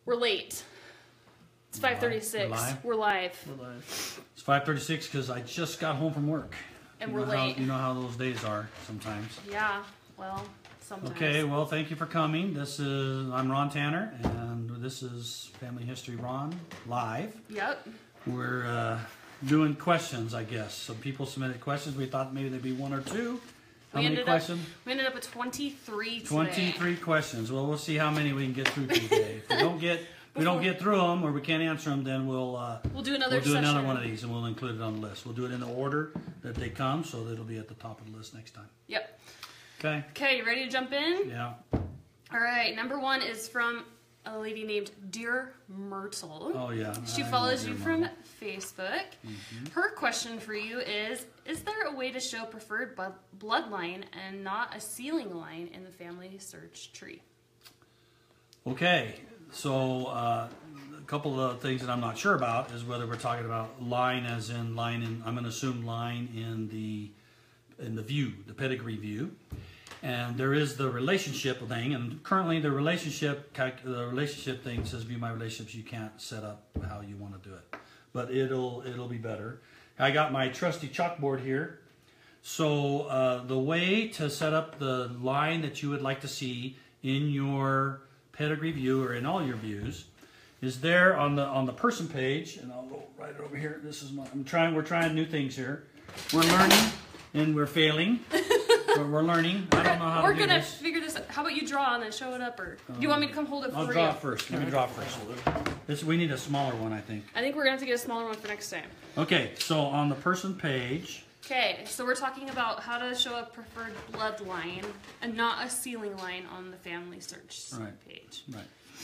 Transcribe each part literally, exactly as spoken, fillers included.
We're late. It's five thirty-six. We're live? We're live. We're live. It's five thirty-six because I just got home from work. And you we're know late. How, you know how those days are sometimes. Yeah, well, sometimes. Okay, well, thank you for coming. This is, I'm Ron Tanner, and this is Family History Ron Live. Yep. We're uh, doing questions, I guess. Some people submitted questions. We thought maybe there'd be one or two. How we many questions? Up, we ended up with twenty-three today. twenty-three questions. Well, we'll see how many we can get through today. If we don't get... If we don't get through them or we can't answer them, then we'll uh, we'll do another we'll do session. another one of these and we'll include it on the list. We'll do it in the order that they come, so that it'll be at the top of the list next time. Yep. Okay. Okay, you ready to jump in? Yeah. All right. Number one is from a lady named Dear Myrtle. Oh yeah. She I follows you Myrtle. from Facebook. Mm-hmm. Her question for you is: is there a way to show preferred bloodline and not a ceiling line in the family search tree? Okay. So uh, a couple of things that I'm not sure about is whether we're talking about line as in line in, I'm going to assume line in the in the view, the pedigree view. And there is the relationship thing, and currently the relationship the relationship thing says view my relationships. You can't set up how you want to do it, but it'll it'll be better. I got my trusty chalkboard here. So uh, the way to set up the line that you would like to see in your pedigree view or in all your views is there on the on the person page, and I'll go right over here. This is my I'm trying we're trying new things here. We're learning and we're failing. We're, we're learning. I don't know how we're to do gonna this. figure this out. How about you draw and then show it up, or do you want me to come hold it for I'll you? draw it first. Let me draw first. This we need a smaller one, I think. I think we're gonna have to get a smaller one for next time. Okay, so on the person page. Okay, so we're talking about how to show a preferred bloodline and not a ceiling line on the family search right. page. Right.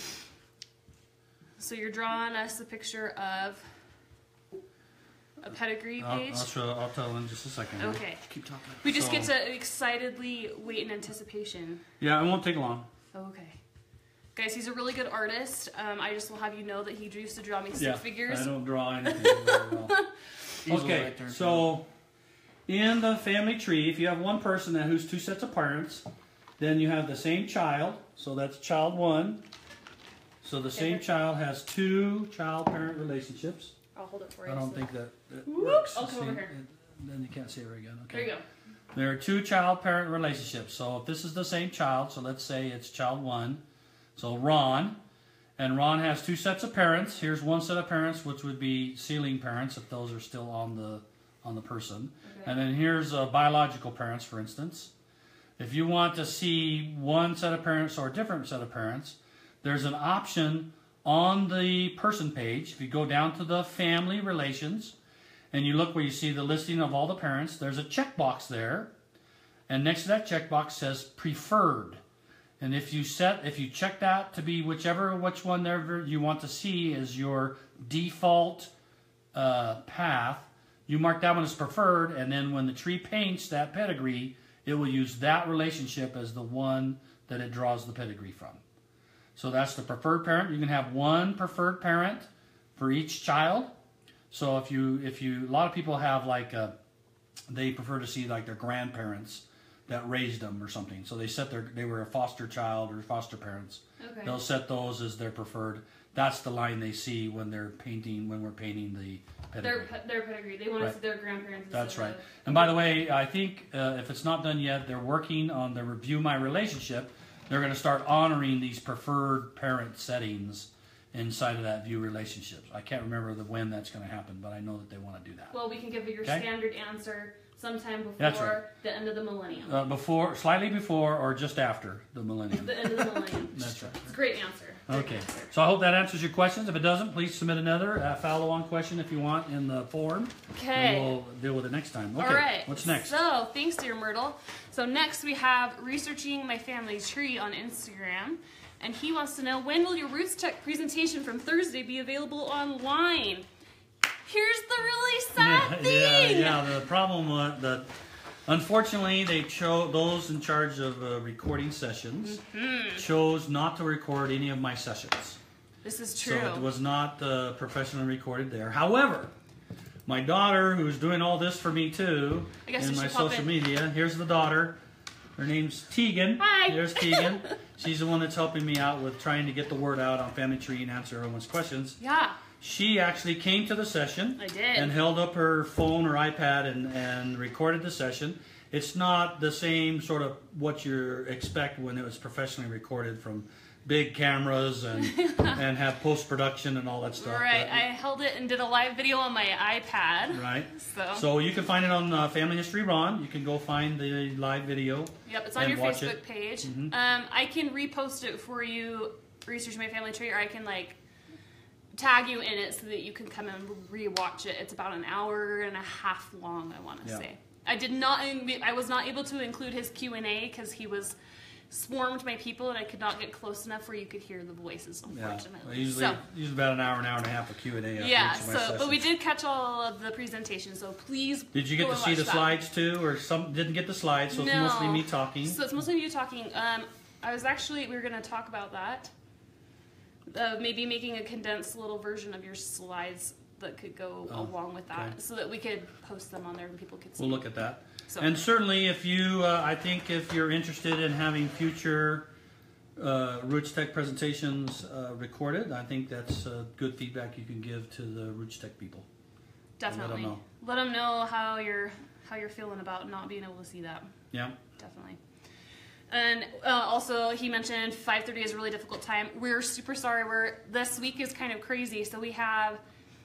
So you're drawing us a picture of a pedigree I'll, page? I'll, show, I'll tell in just a second. Okay. Keep talking. We just so, get to excitedly wait in anticipation. Yeah, it won't take long. Okay. Guys, he's a really good artist. Um, I just will have you know that he used to draw me stick yeah, figures. I don't draw anything very well. Okay, so in the family tree, if you have one person that who's two sets of parents, then you have the same child. So that's child one. So the same child has two child-parent relationships. I'll hold it for you. I don't so. think that, that Whoop, works. I'll come see, over here. It, then you can't see her again. Okay. There you go. There are two child-parent relationships. So if this is the same child, so let's say it's child one. So Ron, and Ron has two sets of parents. Here's one set of parents, which would be ceiling parents if those are still on the on the person. Okay. And then here's uh, biological parents, for instance. If you want to see one set of parents or a different set of parents, there's an option on the person page. If you go down to the family relations and you look where you see the listing of all the parents, there's a checkbox there. And next to that checkbox says preferred. And if you set, if you check that to be whichever, which one there you want to see as your default uh, path, you mark that one as preferred, and then when the tree paints that pedigree, it will use that relationship as the one that it draws the pedigree from. So that's the preferred parent. You can have one preferred parent for each child. So if you, if you, a lot of people have like, a, they prefer to see like their grandparents that raised them or something. So they set their, they were a foster child or foster parents. Okay. They'll set those as their preferred. That's the line they see when they're painting, when we're painting the pedigree. Their, their pedigree. They want right. to see their grandparents. That's right. Of, and by the way, I think uh, if it's not done yet, they're working on the Review My Relationship. They're going to start honoring these preferred parent settings inside of that view relationships. I can't remember the when that's going to happen, but I know that they want to do that. Well, we can give you your okay? standard answer sometime before right. the end of the millennium. Uh, before, slightly before, or just after the millennium. The end of the millennium. That's right. It's a great answer. Great okay. Answer. So I hope that answers your questions. If it doesn't, please submit another uh, follow-on question if you want in the form. Okay. And we'll deal with it next time. Okay. All right. What's next? So, thanks, Dear Myrtle. So next we have Researching My Family Tree on Instagram. And he wants to know, when will your Roots Tech presentation from Thursday be available online? Here's the really sad yeah, thing. Yeah, yeah. The problem was that, unfortunately, they chose those in charge of uh, recording sessions mm-hmm. chose not to record any of my sessions. This is true. So it was not uh, professionally recorded there. However, my daughter, who's doing all this for me too, I guess in my social in. media, here's the daughter. Her name's Tegan. Hi. There's Tegan. She's the one that's helping me out with trying to get the word out on Family Tree and answer everyone's questions. Yeah. She actually came to the session. I did. And held up her phone or iPad and, and recorded the session. It's not the same sort of what you expect when it was professionally recorded from big cameras and and have post-production and all that stuff. Right. But, I held it and did a live video on my iPad. Right. So, so you can find it on uh, Family History Ron. You can go find the live video. Yep, it's on your Facebook it. page. Mm-hmm. um, I can repost it for you, Research My Family Tree, or I can like tag you in it so that you can come and re-watch it. It's about an hour and a half long, I want to yeah. say. I did not, I was not able to include his Q and A because he was swarmed by people and I could not get close enough where you could hear the voices, unfortunately. Yeah. Well, usually, so, usually about an hour, an hour and a half of Q and A. Yeah, so, but we did catch all of the presentations, so please Did you get to see the that. slides too, or some didn't get the slides, so no. it's mostly me talking? So it's mostly you talking. Um, I was actually, we were going to talk about that. Uh, maybe making a condensed little version of your slides that could go oh, along with that, okay. so that we could post them on there and people could see. We'll look at that. So. And certainly, if you, uh, I think, if you're interested in having future uh, Roots Tech presentations uh, recorded, I think that's uh, good feedback you can give to the Roots Tech people. Definitely. Let them know. Let them know how you're how you're feeling about not being able to see that. Yeah. Definitely. And uh, also, he mentioned five thirty is a really difficult time. We're super sorry. We're this week is kind of crazy. So we have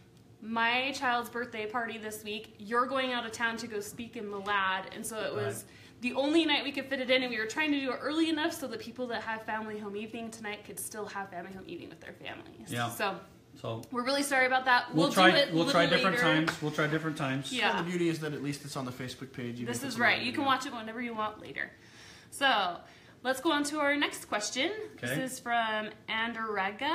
my child's birthday party this week. You're going out of town to go speak in Malad, and so it was right. the only night we could fit it in, and we were trying to do it early enough so that people that have family home evening tonight could still have family home evening with their families. Yeah. So. So we're really sorry about that. We'll, We'll, try. do it We'll try different later. times. We'll try different times. Yeah. And the beauty is that at least it's on the Facebook page. Even This if it's is a right. live You can video. watch it whenever you want later. So let's go on to our next question. Okay. This is from Andorega.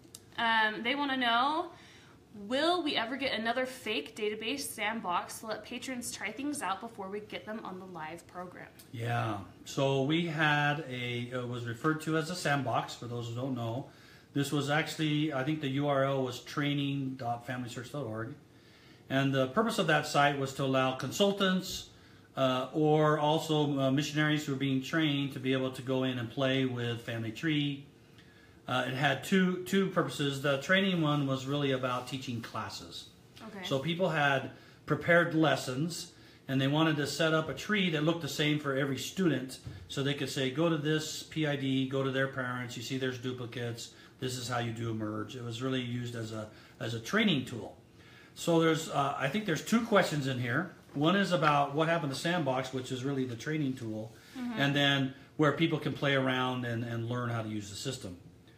Um, they want to know, will we ever get another fake database sandbox to let patrons try things out before we get them on the live program? Yeah. So we had a, it was referred to as a sandbox, for those who don't know. This was actually, I think the U R L was training dot family search dot org. And the purpose of that site was to allow consultants uh, or also uh, missionaries who were being trained to be able to go in and play with Family Tree. Uh, it had two, two purposes. The training one was really about teaching classes. Okay. So people had prepared lessons and they wanted to set up a tree that looked the same for every student so they could say, go to this P I D, go to their parents, you see there's duplicates. This is how you do a merge. It was really used as a as a training tool. So there's, uh, I think there's two questions in here. One is about what happened to Sandbox, which is really the training tool, mm-hmm. and then where people can play around and, and learn how to use the system.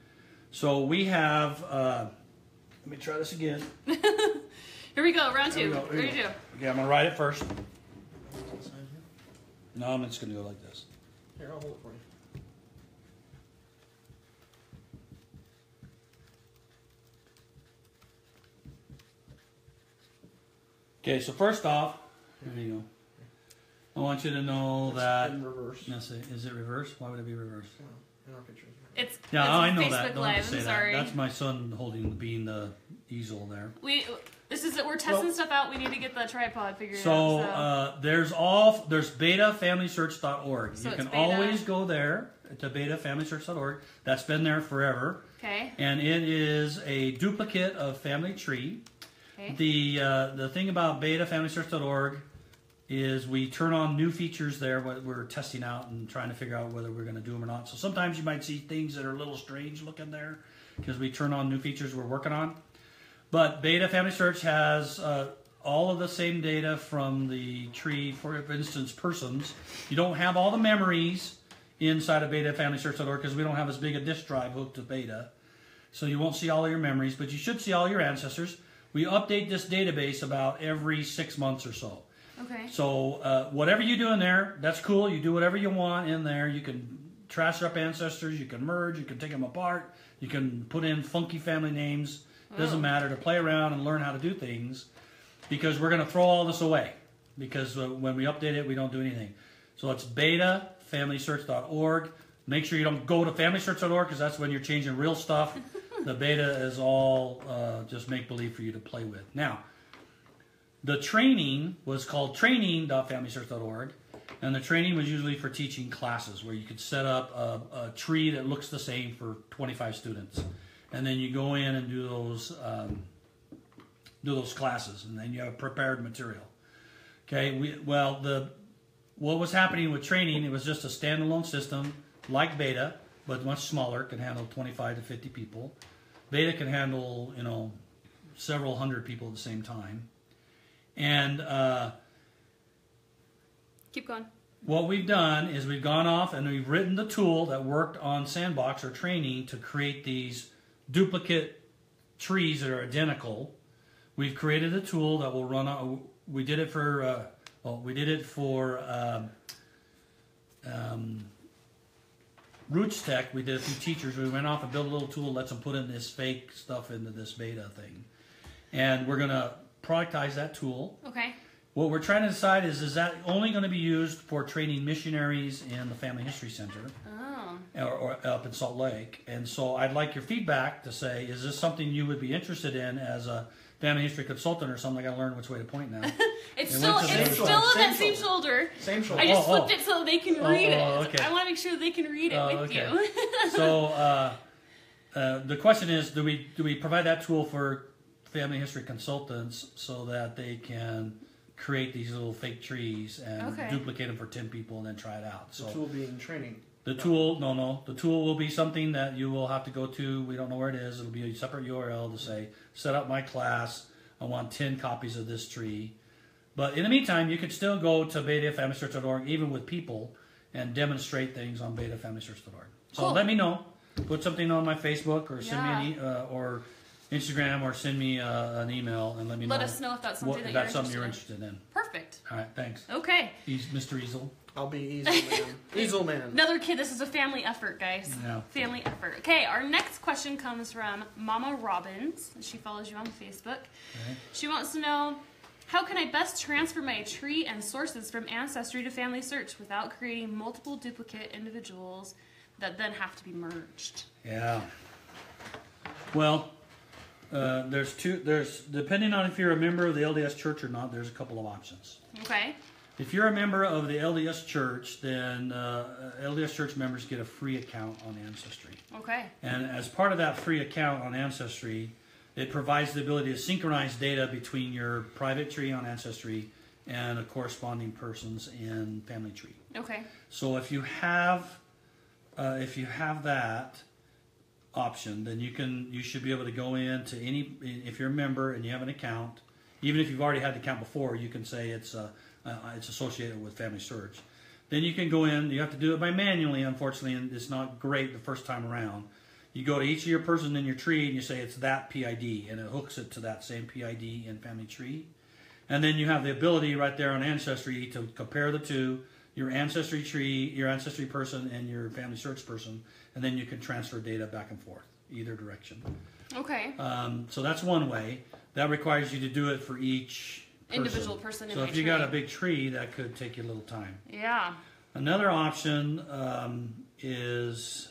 So we have, uh, let me try this again. Here we go, round Here two. we go, here we Ready to go. do. Okay, I'm gonna write it first. No, I'm just gonna go like this. Here, I'll hold it for you. Okay, so first off, there you go. I want you to know It's that. in reverse. Yes, is it reverse? Why would it be reverse? In our pictures. It's, Yeah, it's I know Facebook that. Don't Live. have to say I'm that. sorry. That's my son holding being the easel there. We this is we're testing Well, stuff out. We need to get the tripod figured So, out. So uh, there's all there's beta family search dot org. So you it's can beta. always go there to beta family search dot org. That's been there forever, okay. and it is a duplicate of Family Tree. Okay. The uh, the thing about beta family search dot org is we turn on new features there. What we're testing out and trying to figure out whether we're going to do them or not. So sometimes you might see things that are a little strange looking there because we turn on new features we're working on. But Beta Family Search has uh, all of the same data from the tree. For instance, persons. You don't have all the memories inside of Beta Family Search dot org because we don't have as big a disk drive hooked to Beta. So you won't see all of your memories, but you should see all your ancestors. We update this database about every six months or so. Okay. So uh, whatever you do in there, that's cool. You do whatever you want in there. You can trash up ancestors. You can merge. You can take them apart. You can put in funky family names. Doesn't Oh. matter, to play around and learn how to do things, because we're going to throw all this away because uh, when we update it, we don't do anything. So it's beta family search dot org. Make sure you don't go to family search dot org because that's when you're changing real stuff. The beta is all uh, just make-believe for you to play with. Now, the training was called training dot family search dot org, And the training was usually for teaching classes where you could set up a, a tree that looks the same for twenty-five students. And then you go in and do those, um, do those classes, and then you have prepared material. Okay, we, well, the, what was happening with training, it was just a standalone system like Beta, but much smaller, can handle twenty-five to fifty people. Beta can handle, you know, several hundred people at the same time. And uh, keep going. What we've done is we've gone off and we've written the tool that worked on Sandbox or training to create these duplicate trees that are identical. We've created a tool that will run on, we did it for, uh, well, we did it for um, um, Roots Tech. We did it for teachers. We went off and built a little tool that lets them put in this fake stuff into this Beta thing. And we're going to productize that tool. Okay. What we're trying to decide is, is that only going to be used for training missionaries in the Family History Center oh. or, or up in Salt Lake? And so I'd like your feedback to say, is this something you would be interested in as a family history consultant or something? I got to learn which way to point now. It's It still went to it's the- still Same on that shoulder. same shoulder. Same shoulder. I just Oh, oh. flipped it so they can Oh, read oh, it. okay. I want to make sure they can read it Oh, with okay. you. So uh, uh, the question is, do we do we provide that tool for family history consultants so that they can create these little fake trees and Okay. duplicate them for ten people and then try it out? So The tool being training. the tool, no, no, the tool will be something that you will have to go to. We don't know where it is. It'll be a separate U R L to say, set up my class. I want ten copies of this tree. But in the meantime, you could still go to beta family search dot org, even with people, and demonstrate things on beta family search dot org. So Cool. let me know. Put something on my Facebook or send Yeah. me an e uh, or Instagram or send me uh, an email and let me Let know. us know if that's something what, that if you're that's something interested you're in. interested in. Perfect. All right, thanks. Okay. He's Mister Easel. I'll be Easel Man. Easel Man. Another kid. This is a family effort, guys. Yeah. Family effort. Okay, our next question comes from Mama Robbins. She follows you on Facebook. Okay. She wants to know, how can I best transfer my tree and sources from Ancestry to Family Search without creating multiple duplicate individuals that then have to be merged? Yeah. Well, uh, there's two. There's depending on if you're a member of the L D S Church or not. There's a couple of options. Okay. If you're a member of the L D S Church, then uh, L D S Church members get a free account on Ancestry. Okay. And as part of that free account on Ancestry, it provides the ability to synchronize data between your private tree on Ancestry and the corresponding persons in Family Tree. Okay. So if you have, uh, if you have that option, then you can, you should be able to go in to any, if you're a member and you have an account, even if you've already had the account before, you can say it's uh, uh, it's associated with Family Search. Then you can go in. You have to do it by manually, unfortunately, and it's not great the first time around. You go to each of your persons in your tree and you say it's that P I D, and it hooks it to that same P I D in Family Tree. And then you have the ability right there on Ancestry to compare the two, your Ancestry tree, your Ancestry person, and your Family Search person, and then you can transfer data back and forth, either direction. Okay. Um, so that's one way. That requires you to do it for each person. Individual person in So my if you tree. got a big tree, that could take you a little time. Yeah. Another option um, is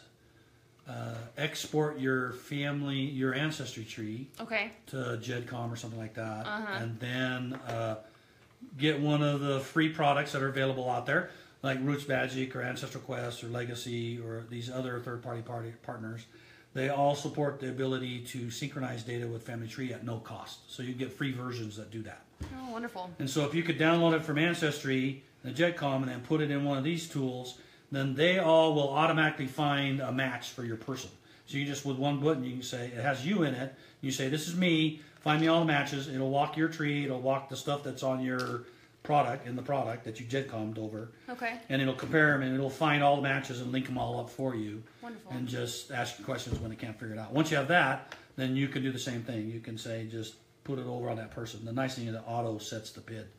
uh, export your family, your ancestry tree Okay. to GEDCOM or something like that, Uh-huh. and then uh, get one of the free products that are available out there, like Roots Magic or Ancestral Quest or Legacy or these other third-party party partners. They all support the ability to synchronize data with Family Tree at no cost. So you get free versions that do that. Oh, wonderful. And so if you could download it from Ancestry, the GEDCOM, and then put it in one of these tools, then they all will automatically find a match for your person. So you just, with one button, you can say, it has you in it. You say, this is me, find me all the matches. It'll walk your tree, it'll walk the stuff that's on your product, in the product that you GEDCOM'd over. Okay. And it'll compare them, and it'll find all the matches and link them all up for you. Wonderful. And just ask you questions when they can't figure it out. Once you have that, then you can do the same thing. You can say, just put it over on that person. The nice thing is it auto sets the P I D.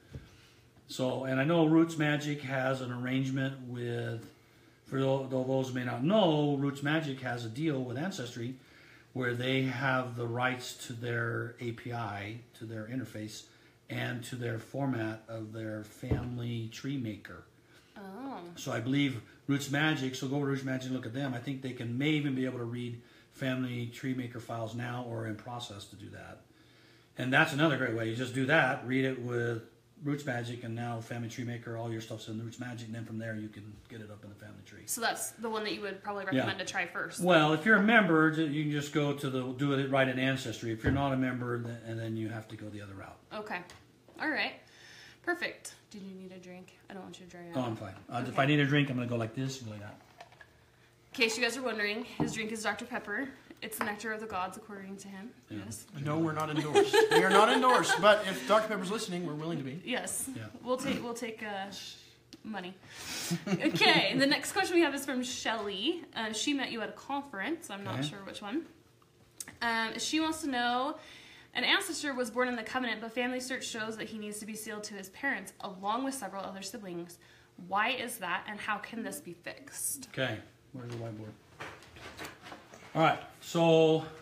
So, and I know Roots Magic has an arrangement with, for those who may not know, Roots Magic has a deal with Ancestry where they have the rights to their A P I, to their interface, and to their format of their family tree maker. Oh. So I believe Roots Magic, so go to Roots Magic and look at them. I think they can may even be able to read family tree maker files now or in process to do that. And that's another great way. You just do that, read it with Roots Magic, and now Family Tree Maker, all your stuff's in Roots Magic, and then from there you can get it up in the family tree. So that's the one that you would probably recommend Yeah. to try first. Well, if you're a member, you can just go to the do it right in Ancestry. If you're not a member, then, and then you have to go the other route. Okay. All right. Perfect. Did you need a drink? I don't want you to dry out. Oh, I'm fine. Uh, Okay. If I need a drink, I'm going to go like this and like that. In case you guys are wondering, his drink is Doctor Pepper. It's the nectar of the gods, according to him. Yeah. Yes. No, we're not endorsed. We are not endorsed. But if Doctor Pepper's listening, we're willing to be. Yes. Yeah. We'll take we'll take uh, money. Okay. The next question we have is from Shelly. Uh, she met you at a conference. I'm not Okay. sure which one. Um, she wants to know. An ancestor was born in the covenant, but FamilySearch shows that he needs to be sealed to his parents, along with several other siblings. Why is that, and how can this be fixed? Okay. Where's the whiteboard? All right. So, let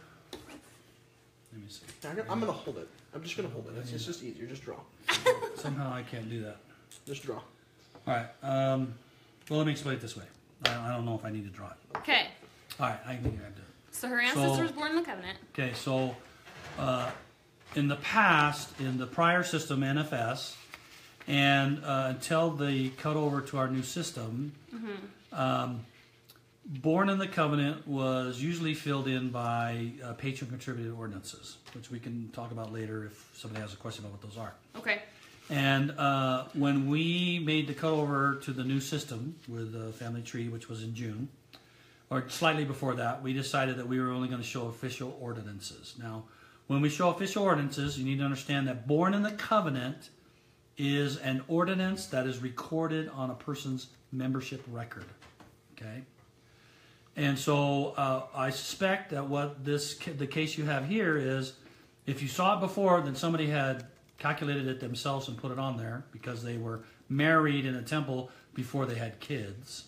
me see. I'm gonna, I'm gonna hold it. I'm just gonna hold it. It's, it's just easier. Just draw. Somehow I can't do that. Just draw. All right. Um, well, let me explain it this way. I, I don't know if I need to draw it. Okay. All right. I think I have to. So her ancestor So- was born in the covenant. Okay, so uh, in the past, in the prior system, N F S, and uh, until they cut over to our new system, um, born in the covenant was usually filled in by uh, patron-contributed ordinances, which we can talk about later if somebody has a question about what those are. Okay. And uh, when we made the cut over to the new system with the Family Tree, which was in June, or slightly before that, we decided that we were only going to show official ordinances. Now, when we show official ordinances, you need to understand that born in the covenant is an ordinance that is recorded on a person's membership record. Okay? And so uh, I suspect that what this the case you have here is, if you saw it before, then somebody had calculated it themselves and put it on there because they were married in a temple before they had kids.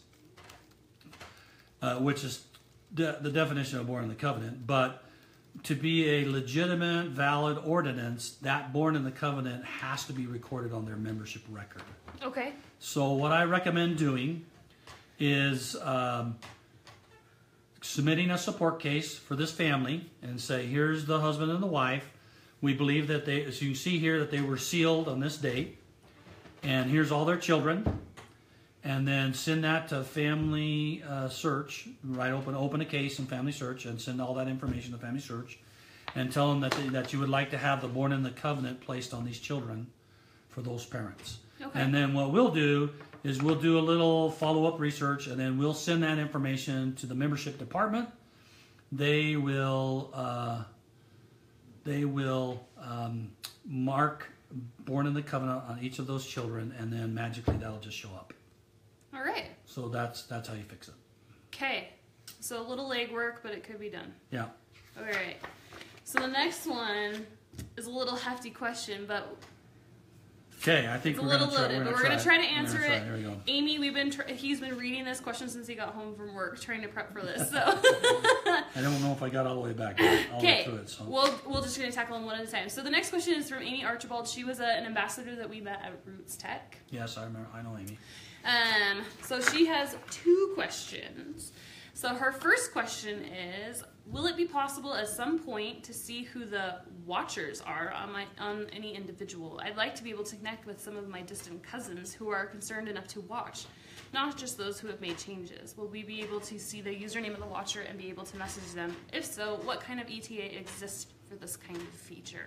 Uh, which is de the definition of born in the covenant. But to be a legitimate, valid ordinance, that born in the covenant has to be recorded on their membership record. Okay. So what I recommend doing is um, submitting a support case for this family and say, here's the husband and the wife. We believe that they, as you can see here, that they were sealed on this date. And here's all their children. And then send that to Family uh, Search, right? Open open a case in Family Search and send all that information to Family Search, and tell them that they, that you would like to have the born in the covenant placed on these children for those parents. Okay. And then what we'll do is we'll do a little follow up research, and then we'll send that information to the membership department. They will uh, they will um, mark born in the covenant on each of those children, and then magically that'll just show up. All right. So that's that's how you fix it. Okay. So a little legwork, but it could be done. Yeah. All right. So the next one is a little hefty question, but Okay, I think it's a we're little gonna try. loaded. We're But gonna we're gonna try to We're answer gonna try. it. Here we go. Amy, we've been tr he's been reading this question since he got home from work, trying to prep for this. So I don't know if I got all the way back. But I'll okay, get through it. So. we'll we'll just gonna tackle them one at a time. So the next question is from Amy Archibald. She was a, an ambassador that we met at Roots Tech. Yes, I remember. I know Amy. Um, so she has two questions. So her first question is, will it be possible at some point to see who the watchers are on my on any individual? I'd like to be able to connect with some of my distant cousins who are concerned enough to watch, not just those who have made changes. Will we be able to see the username of the watcher and be able to message them? If so, what kind of E T A exists for this kind of feature?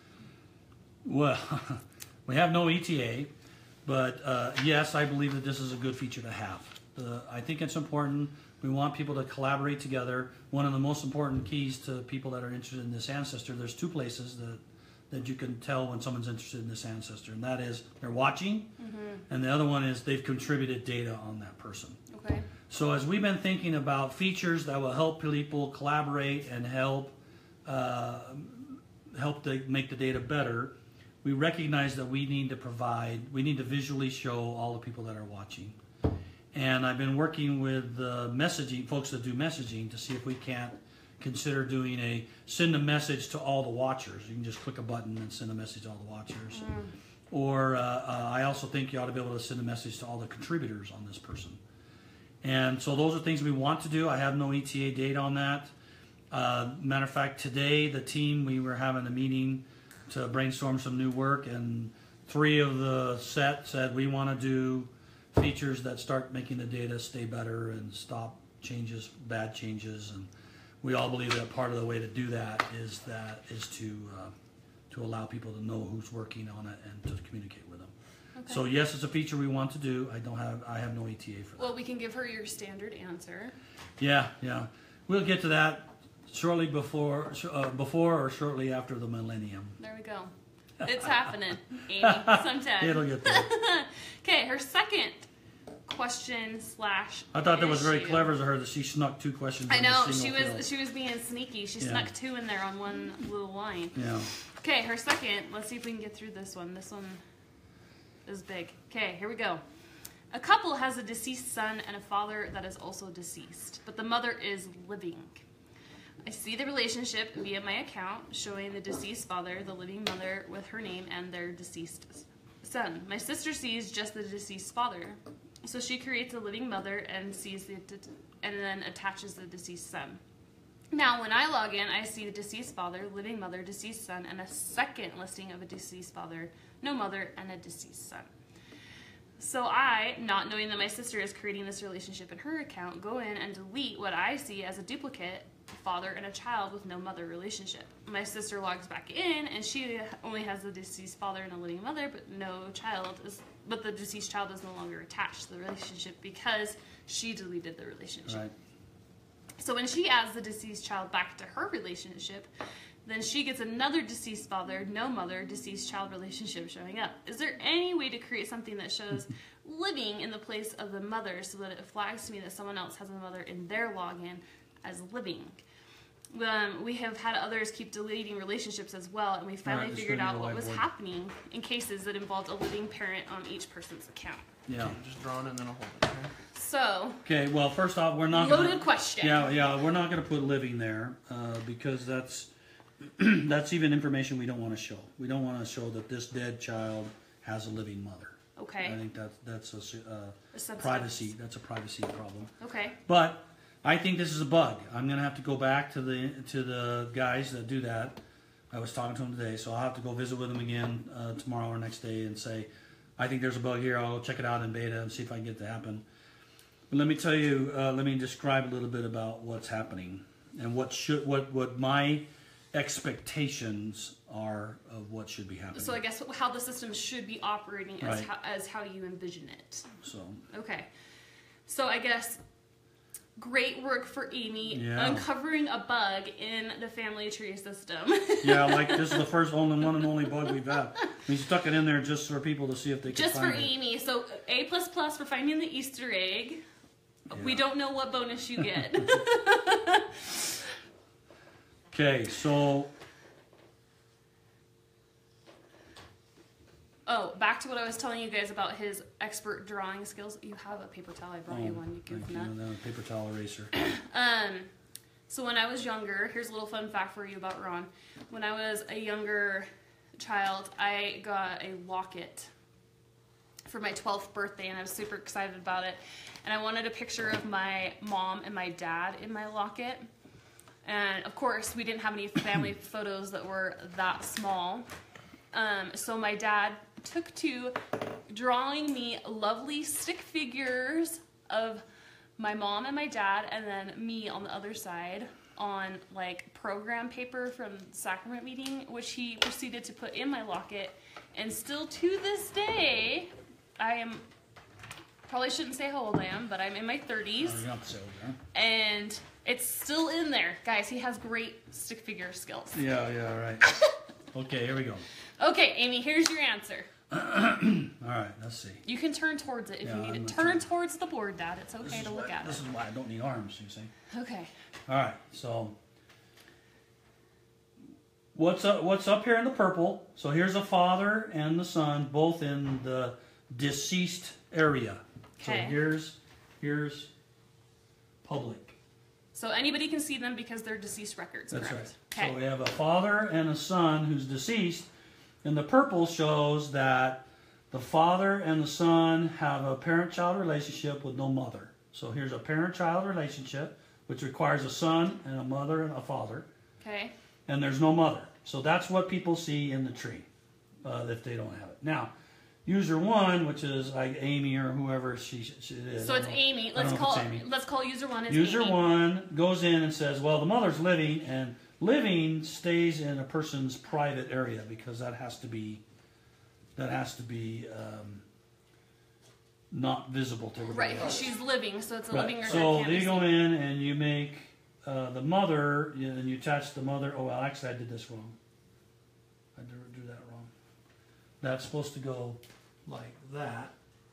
Well, we have no E T A, but uh, yes, I believe that this is a good feature to have. Uh, I think it's important. We want people to collaborate together. One of the most important keys to people that are interested in this ancestor, there's two places that, that you can tell when someone's interested in this ancestor, and that is they're watching, mm-hmm. and the other one is they've contributed data on that person. Okay. So as we've been thinking about features that will help people collaborate and help uh, help to make the data better, we recognize that we need to provide, we need to visually show all the people that are watching. And I've been working with the messaging folks that do messaging to see if we can't consider doing a send a message to all the watchers. You can just click a button and send a message to all the watchers. Mm. Or uh, uh, I also think you ought to be able to send a message to all the contributors on this person. And so those are things we want to do. I have no E T A date on that. Uh, matter of fact, today the team, we were having a meeting to brainstorm some new work, and three of the set said we want to do features that start making the data stay better and stop changes, bad changes, and we all believe that part of the way to do that is that is to uh, to allow people to know who's working on it and to communicate with them. Okay. So yes, it's a feature we want to do. I don't have I have no E T A for that. Well, we can give her your standard answer. Yeah, yeah, we'll get to that shortly before uh, before or shortly after the millennium. There we go. It's happening, Amy. Sometime. It'll get there. Okay, her second question slash. I thought that was very issue. clever of her that she snuck two questions. I know in she was field. she was being sneaky. She Yeah. snuck two in there on one little line. Yeah. Okay, her second. Let's see if we can get through this one. This one is big. Okay, here we go. A couple has a deceased son and a father that is also deceased, but the mother is living. I see the relationship via my account showing the deceased father, the living mother with her name, and their deceased son. My sister sees just the deceased father, so she creates a living mother and sees the and then attaches the deceased son. Now, when I log in, I see the deceased father, living mother, deceased son, and a second listing of a deceased father, no mother, and a deceased son. So I, not knowing that my sister is creating this relationship in her account, go in and delete what I see as a duplicate father and a child with no mother relationship. My sister logs back in and she only has the deceased father and a living mother, but no child is, but the deceased child is no longer attached to the relationship because she deleted the relationship. Right. So when she adds the deceased child back to her relationship, then she gets another deceased father, no mother, deceased child relationship showing up. Is there any way to create something that shows living in the place of the mother so that it flags to me that someone else has a mother in their login as living? Um, we have had others keep deleting relationships as well, and we finally Right, figured just out go to what the was whiteboard. happening in cases that involved a living parent on each person's account. Yeah. Just drawing it and then I'll hold it. Okay? So, Okay. Well, first off, we're not loaded gonna, question. Yeah, yeah, we're not going to put living there uh, because that's that's even information we don't want to show. We don't want to show that this dead child has a living mother. Okay. I think that's that's a, uh, A subset. privacy. That's a privacy problem. Okay. But I think this is a bug. I'm going to have to go back to the to the guys that do that. I was talking to them today, so I'll have to go visit with them again uh, tomorrow or next day and say, I think there's a bug here. I'll check it out in beta and see if I can get it to happen. But let me tell you, uh, let me describe a little bit about what's happening and what should what what my expectations are of what should be happening. So I guess how the system should be operating as, Right. how, as how you envision it. So Okay. So I guess great work for Amy Yeah. uncovering a bug in the family tree system. yeah, like this is the first only one and only bug we've had. We stuck it in there just for people to see if they could Just for find it. Amy. So A plus plus for finding the Easter egg. We Yeah. don't know what bonus you get. Okay, so Oh, back to what I was telling you guys about his expert drawing skills. You have a paper towel. I brought you oh, one. You can thank open you. that. And then a paper towel eraser. Um, so when I was younger, here's a little fun fact for you about Ron. When I was a younger child, I got a locket for my twelfth birthday, and I was super excited about it. And I wanted a picture of my mom and my dad in my locket. And of course, we didn't have any family photos that were that small. Um, so my dad took to drawing me lovely stick figures of my mom and my dad, and then me on the other side on like program paper from sacrament meeting, which he proceeded to put in my locket. And still to this day, I am, probably shouldn't say how old I am, but I'm in my thirties. Oh, you're not so, huh? And it's still in there. Guys, he has great stick figure skills. Yeah, yeah, right. Okay, here we go. Okay, Amy, here's your answer. All right, let's see. You can turn towards it if Yeah, you need I'm it. gonna Turn turn. towards the board, Dad. It's okay This is to look why, at This it. is why I don't need arms, you see. Okay. All right, so what's up? What's up here in the purple? So here's the father and the son, both in the deceased area. Okay. So here's here's public. So anybody can see them because they're deceased records, That's correct? right. Okay. So we have a father and a son who's deceased, and the purple shows that the father and the son have a parent-child relationship with no mother. So here's a parent-child relationship, which requires a son and a mother and a father, Okay. and there's no mother. So that's what people see in the tree. uh, if they don't have it. Now, user one, which is like Amy or whoever she, she is. So it's Amy. Let's call Amy. let's call user one as User Amy. one goes in and says, well, the mother's living, and living stays in a person's private area because that has to be that has to be um, not visible to everybody Right, else. she's living, so it's a Right. living or So dead you can't go be in and you make uh, the mother, you, and you attach the mother. Oh, well, actually, I did this wrong. I did do that wrong. That's supposed to go like that.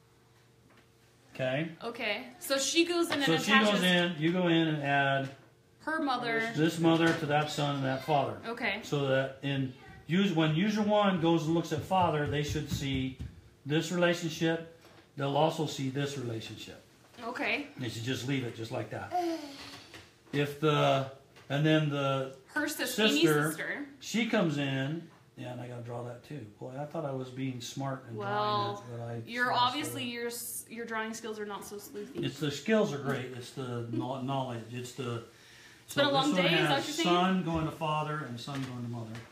Okay. seen. Okay, so she goes in and So attaches she goes in. You go in and add her mother. this mother to that son and that father. Okay. So that in use when user one goes and looks at father, they should see this relationship. They'll also see this relationship. Okay. They should just leave it just like that. If the and then the Her sis- sister, Amy's sister. she comes in. Yeah, and I gotta draw that too. Boy, I thought I was being smart and drawing Well, it, but I. you're lost obviously it. your s- your drawing skills are not so sleuthy. It's the skills are great. It's the kno- knowledge. It's the. It's been a long this one day, is that has what you're saying? Son going to father and son going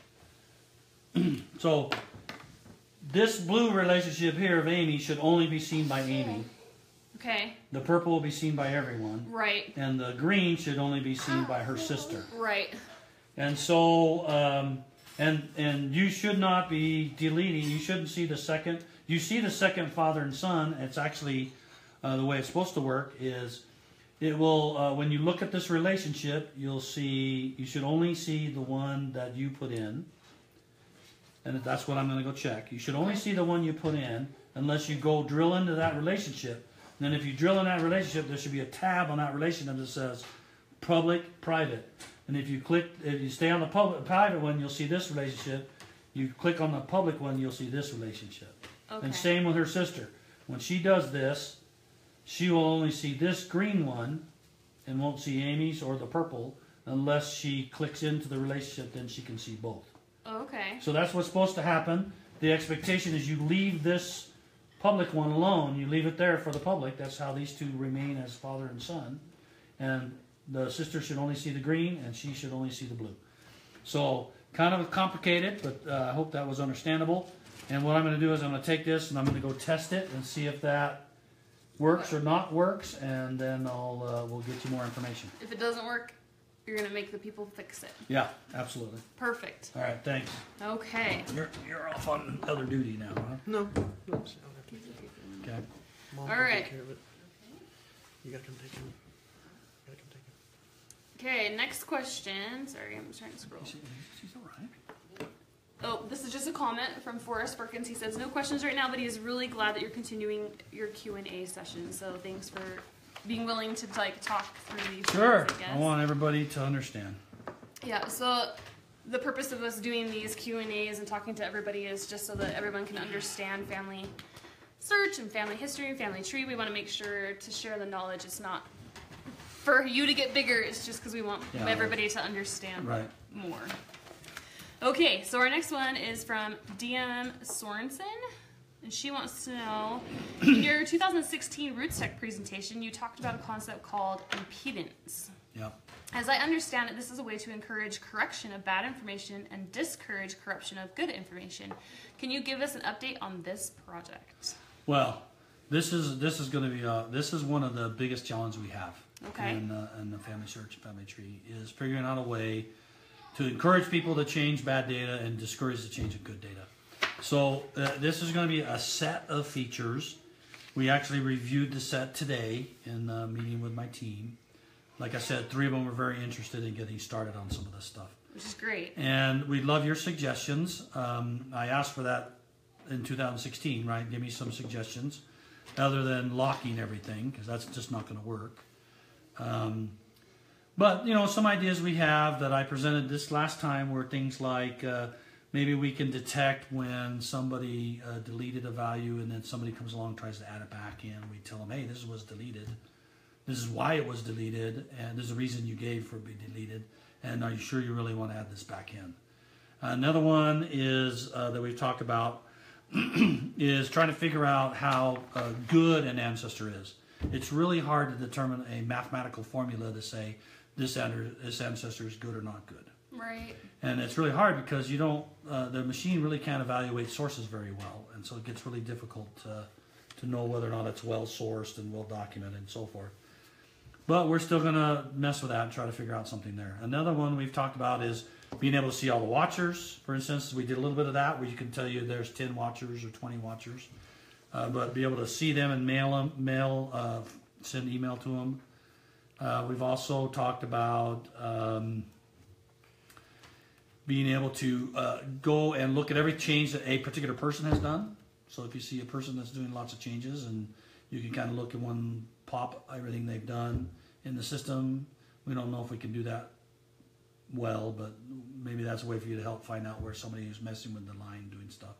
to mother. So this blue relationship here of Amy should only be seen by Amy. Okay. The purple will be seen by everyone. Right. And the green should only be seen by her sister. Right. And so, um, and and you should not be deleting. You shouldn't see the second. You see the second father and son. It's actually uh, the way it's supposed to work is it will uh, when you look at this relationship, you'll see you should only see the one that you put in. And that's what I'm going to go check. You should only see the one you put in unless you go drill into that relationship. And then if you drill in that relationship, there should be a tab on that relationship that says public, private. And if you click, if you stay on the public, private one, you'll see this relationship. You click on the public one, you'll see this relationship. Okay. And same with her sister. When she does this, she will only see this green one and won't see Amy's or the purple unless she clicks into the relationship, then she can see both. Okay. So that's what's supposed to happen. The expectation is you leave this public one alone. You leave it there for the public. That's how these two remain as father and son. And the sister should only see the green, and she should only see the blue. So kind of complicated, but uh, I hope that was understandable. And what I'm going to do is I'm going to take this and I'm going to go test it and see if that works or not works, and then I'll uh, we'll get you more information. If it doesn't work, you're gonna make the people fix it. Yeah, absolutely. Perfect. All right, thanks. Okay. You're you're off on other duty now, huh? No. no I'll have to. Okay. Mom All can right. take care of it. You gotta come take him. You gotta come take him. Okay. Next question. Sorry, I'm trying to scroll. She's, she's all right. Oh, this is just a comment from Forrest Perkins. He says no questions right now, but he is really glad that you're continuing your Q and A session. So thanks for being willing to like talk through these. Sure. Things, I guess. I want everybody to understand. Yeah. So the purpose of us doing these Q and A's and talking to everybody is just so that everyone can understand family search and family history and family tree. We want to make sure to share the knowledge. It's not for you to get bigger. It's just because we want Yeah, everybody to understand right. more. Okay, so our next one is from D M Sorensen, and she wants to know, in your two thousand sixteen Roots Tech presentation, you talked about a concept called impedance. Yep. As I understand it, this is a way to encourage correction of bad information and discourage corruption of good information. Can you give us an update on this project? Well, this is this is going to be uh, this is one of the biggest challenges we have Okay. in uh, in the family search and family tree is figuring out a way to encourage people to change bad data and discourage the change of good data. So uh, this is going to be a set of features. We actually reviewed the set today in a meeting with my team. Like I said, three of them were very interested in getting started on some of this stuff. Which is great. And we'd love your suggestions. Um, I asked for that in two thousand sixteen, right? Give me some suggestions other than locking everything, because that's just not going to work. Um, But, you know, some ideas we have that I presented this last time were things like uh, maybe we can detect when somebody uh, deleted a value and then somebody comes along and tries to add it back in. We tell them, hey, this was deleted. This is why it was deleted, and there's a reason you gave for it to be deleted. And are you sure you really want to add this back in? Another one is uh, that we've talked about is trying to figure out how uh, good an ancestor is. It's really hard to determine a mathematical formula to say, This, this ancestor is good or not good. Right. And it's really hard because you don't, uh, the machine really can't evaluate sources very well. And so it gets really difficult to, to know whether or not it's well sourced and well documented and so forth. But we're still going to mess with that and try to figure out something there. Another one we've talked about is being able to see all the watchers. For instance, we did a little bit of that where you can tell you there's ten watchers or twenty watchers. Uh, but be able to see them and mail them, mail, uh, send email to them. Uh, we've also talked about um, being able to uh, go and look at every change that a particular person has done. So if you see a person that's doing lots of changes, and you can kind of look at one pop everything they've done in the system. We don't know if we can do that well, but maybe that's a way for you to help find out where somebody is messing with the line doing stuff.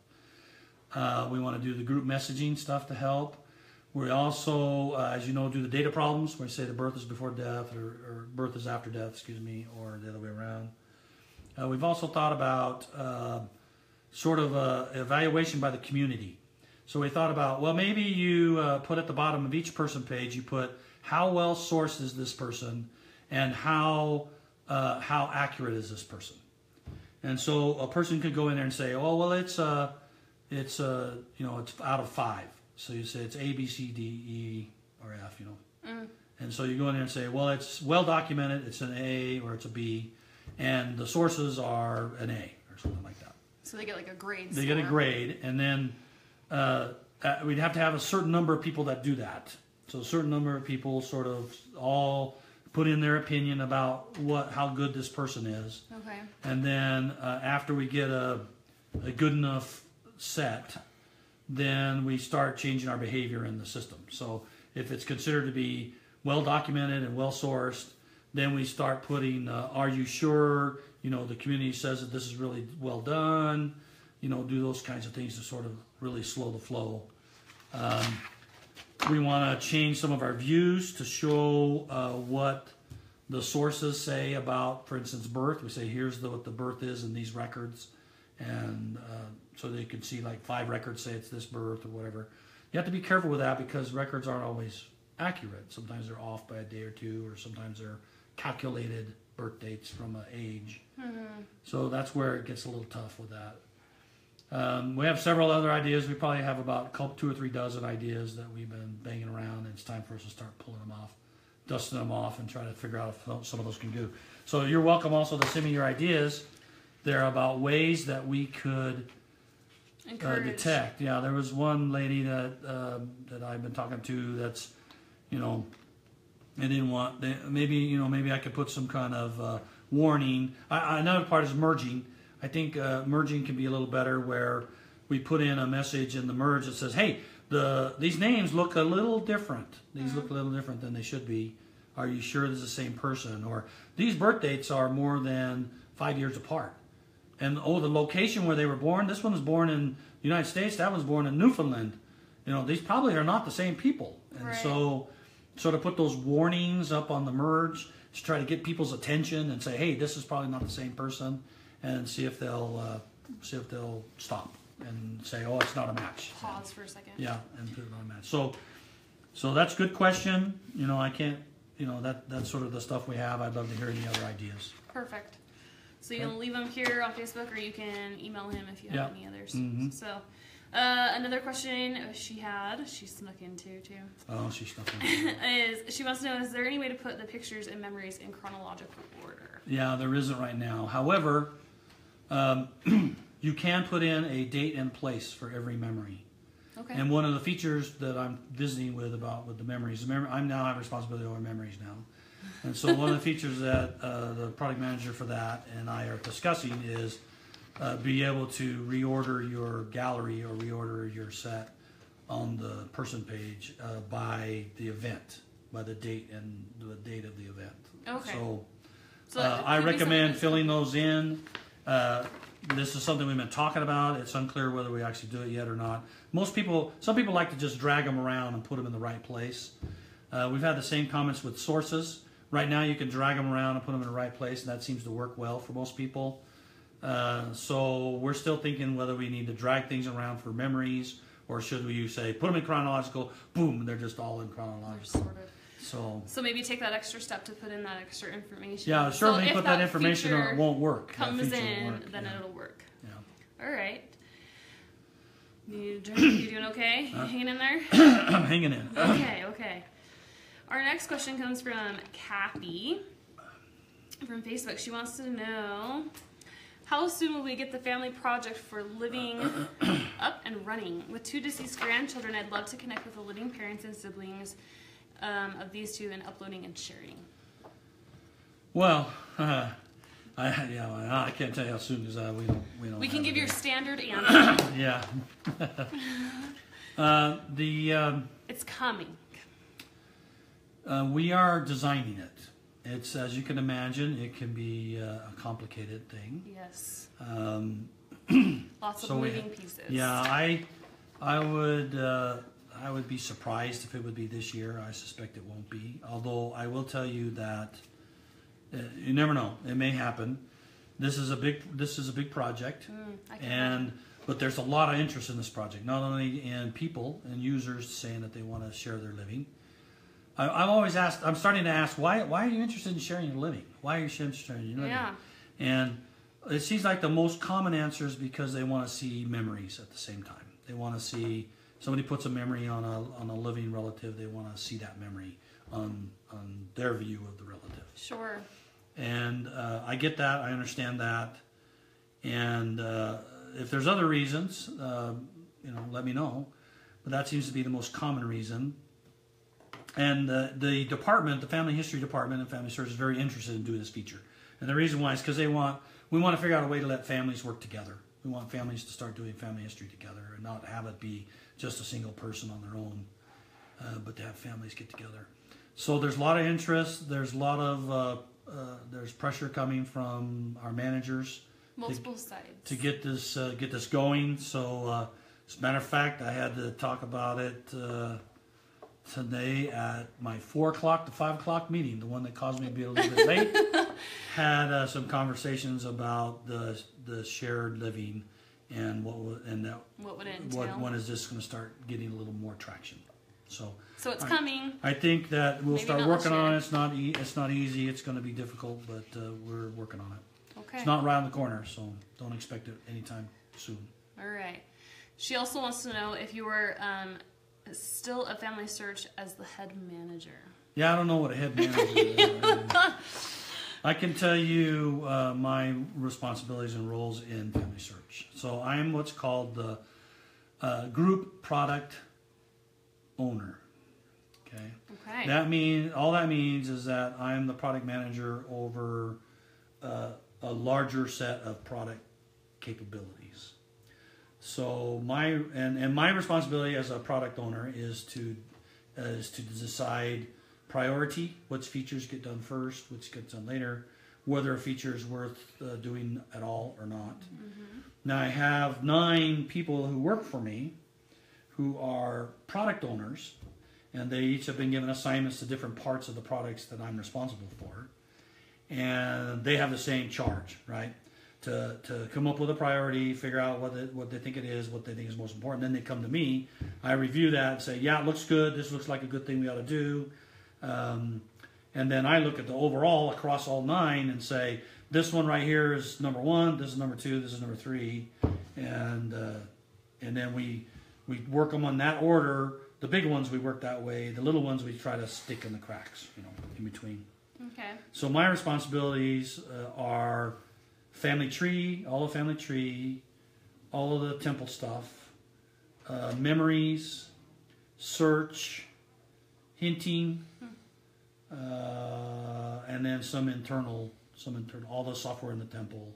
Uh, we want to do the group messaging stuff to help. We also, uh, as you know, do the data problems where you say the birth is before death or, or birth is after death, excuse me, or the other way around. Uh, we've also thought about uh, sort of a evaluation by the community. So we thought about, well, maybe you uh, put at the bottom of each person page, you put how well sourced is this person and how uh, how accurate is this person. And so a person could go in there and say, oh, well, it's uh, it's uh, you know, it's out of five. So you say it's A, B, C, D, E, or F, you know. Mm. And so you go in there and say, well, it's well documented, it's an A or it's a B, and the sources are an A or something like that. So they get like a grade. They score. Get a grade, and then uh, uh, we'd have to have a certain number of people that do that. So a certain number of people sort of all put in their opinion about what how good this person is. Okay. And then uh, after we get a, a good enough set, then we start changing our behavior in the system. So if it's considered to be well documented and well sourced, then we start putting, uh, are you sure, you know, the community says that this is really well done, you know, do those kinds of things to sort of really slow the flow. Um, we want to change some of our views to show uh, what the sources say about, for instance, birth. We say, here's the, what the birth is in these records. And uh, so they can see like five records say it's this birth or whatever. You have to be careful with that because records aren't always accurate. Sometimes they're off by a day or two, or sometimes they're calculated birth dates from an age. Mm-hmm. So that's where it gets a little tough with that. Um, we have several other ideas. We probably have about a couple, two or three dozen ideas that we've been banging around, and it's time for us to start pulling them off, dusting them off, and try to figure out if some of those can do. So you're welcome also to send me your ideas. They're about ways that we could uh, detect. Yeah, there was one lady that uh, that I've been talking to that's, you know, they didn't want, they, maybe, you know, maybe I could put some kind of uh, warning. I, another part is merging. I think uh, merging can be a little better where we put in a message in the merge that says, hey, the these names look a little different. These mm-hmm. look a little different than they should be. Are you sure this is the same person? Or these birth dates are more than five years apart. And, oh, the location where they were born, this one was born in the United States, that one's born in Newfoundland. You know, these probably are not the same people. And right. so sort of put those warnings up on the merge to try to get people's attention and say, hey, this is probably not the same person, and see if they'll uh, see if they'll stop and say, oh, it's not a match. Pause and, for a second. Yeah, and put it on a match. So, so that's a good question. You know, I can't, you know, that that's sort of the stuff we have. I'd love to hear any other ideas. Perfect. So you can leave them here on Facebook, or you can email him if you have yeah. any others. Mm-hmm. So uh, another question she had, she snuck in too, too. Oh, she snuck in. is she wants to know, is there any way to put the pictures and memories in chronological order? Yeah, there isn't right now. However, um, you can put in a date and place for every memory. Okay. And one of the features that I'm visiting with about with the memories, the mem I now have responsibility over memories now. And so one of the features that uh, the product manager for that and I are discussing is uh, be able to reorder your gallery or reorder your set on the person page uh, by the event, by the date and the date of the event. Okay. So, so uh, I recommend filling those in. Uh, this is something we've been talking about. It's unclear whether we actually do it yet or not. Most people, some people like to just drag them around and put them in the right place. Uh, we've had the same comments with sources. Right now you can drag them around and put them in the right place, and that seems to work well for most people. Uh, so we're still thinking whether we need to drag things around for memories, or should we say put them in chronological, boom, they're just all in chronological. Sorted. So, so maybe take that extra step to put in that extra information. yeah, certainly so put that, that information or it won't work. Comes that in, work. then yeah. it'll work. Yeah. All right. You, you doing okay? Uh, hanging in there? I'm hanging in. Okay, okay. Our next question comes from Kathy from Facebook. She wants to know, how soon will we get the family project for living up and running? With two deceased grandchildren, I'd love to connect with the living parents and siblings um, of these two and uploading and sharing. Well, uh, I yeah, well, I can't tell you how soon because uh, we don't we don't. We can give it. your standard answer. Yeah. uh, the um, it's coming. Uh, we are designing it. It's, as you can imagine, it can be uh, a complicated thing. Yes. Um, Lots of so moving we, pieces. Yeah, I, I would, uh, I would be surprised if it would be this year. I suspect it won't be. Although I will tell you that uh, you never know. It may happen. This is a big, this is a big project, Mm, I can and imagine. but there's a lot of interest in this project. Not only in people and users saying that they want to share their living. I'm always asked, I'm starting to ask, why why are you interested in sharing your living? Why are you interested in your living? Yeah. And it seems like the most common answer is because they want to see memories at the same time. They want to see, somebody puts a memory on a on a living relative, they want to see that memory on, on their view of the relative. Sure. And uh, I get that, I understand that. And uh, if there's other reasons, uh, you know, let me know. But that seems to be the most common reason. And uh, the department, the Family History Department and FamilySearch is very interested in doing this feature. And the reason why is because they want, we want to figure out a way to let families work together. We want families to start doing family history together and not have it be just a single person on their own, uh, but to have families get together. So there's a lot of interest. There's a lot of, uh, uh, there's pressure coming from our managers. Multiple to, sides. To get this, uh, get this going. So uh, as a matter of fact, I had to talk about it uh, today at my four o'clock to five o'clock meeting, the one that caused me to be a little bit late. Had uh, some conversations about the the shared living and what would, and that what would it entail? What when is this going to start getting a little more traction? So so it's I, coming. I think that we'll Maybe start not working this year. on it. It's not e it's not easy. It's going to be difficult, but uh, we're working on it. Okay. It's not around the corner, so don't expect it anytime soon. All right. She also wants to know if you were um, still at FamilySearch as the head manager. Yeah, I don't know what a head manager is. I can tell you uh, my responsibilities and roles in FamilySearch. So I'm what's called the uh, group product owner. Okay. Okay. That means all that means is that I'm the product manager over uh, a larger set of product capabilities. So my and, and my responsibility as a product owner is to uh, is to decide priority, which features get done first, which gets done later, whether a feature is worth uh, doing at all or not. Mm-hmm. Now I have nine people who work for me who are product owners, and they each have been given assignments to different parts of the products that I'm responsible for, and they have the same charge, right? To, to come up with a priority, figure out what, the, what they think it is, what they think is most important. Then they come to me. I review that and say, yeah, it looks good. This looks like a good thing we ought to do. Um, and then I look at the overall across all nine and say, this one right here is number one, this is number two, this is number three. And uh, and then we, we work them on that order. The big ones we work that way. The little ones we try to stick in the cracks, you know, in between. Okay. So my responsibilities uh, are family tree, all of family tree, all of the temple stuff, uh, memories, search, hinting, uh, and then some internal, some internal, all the software in the temple,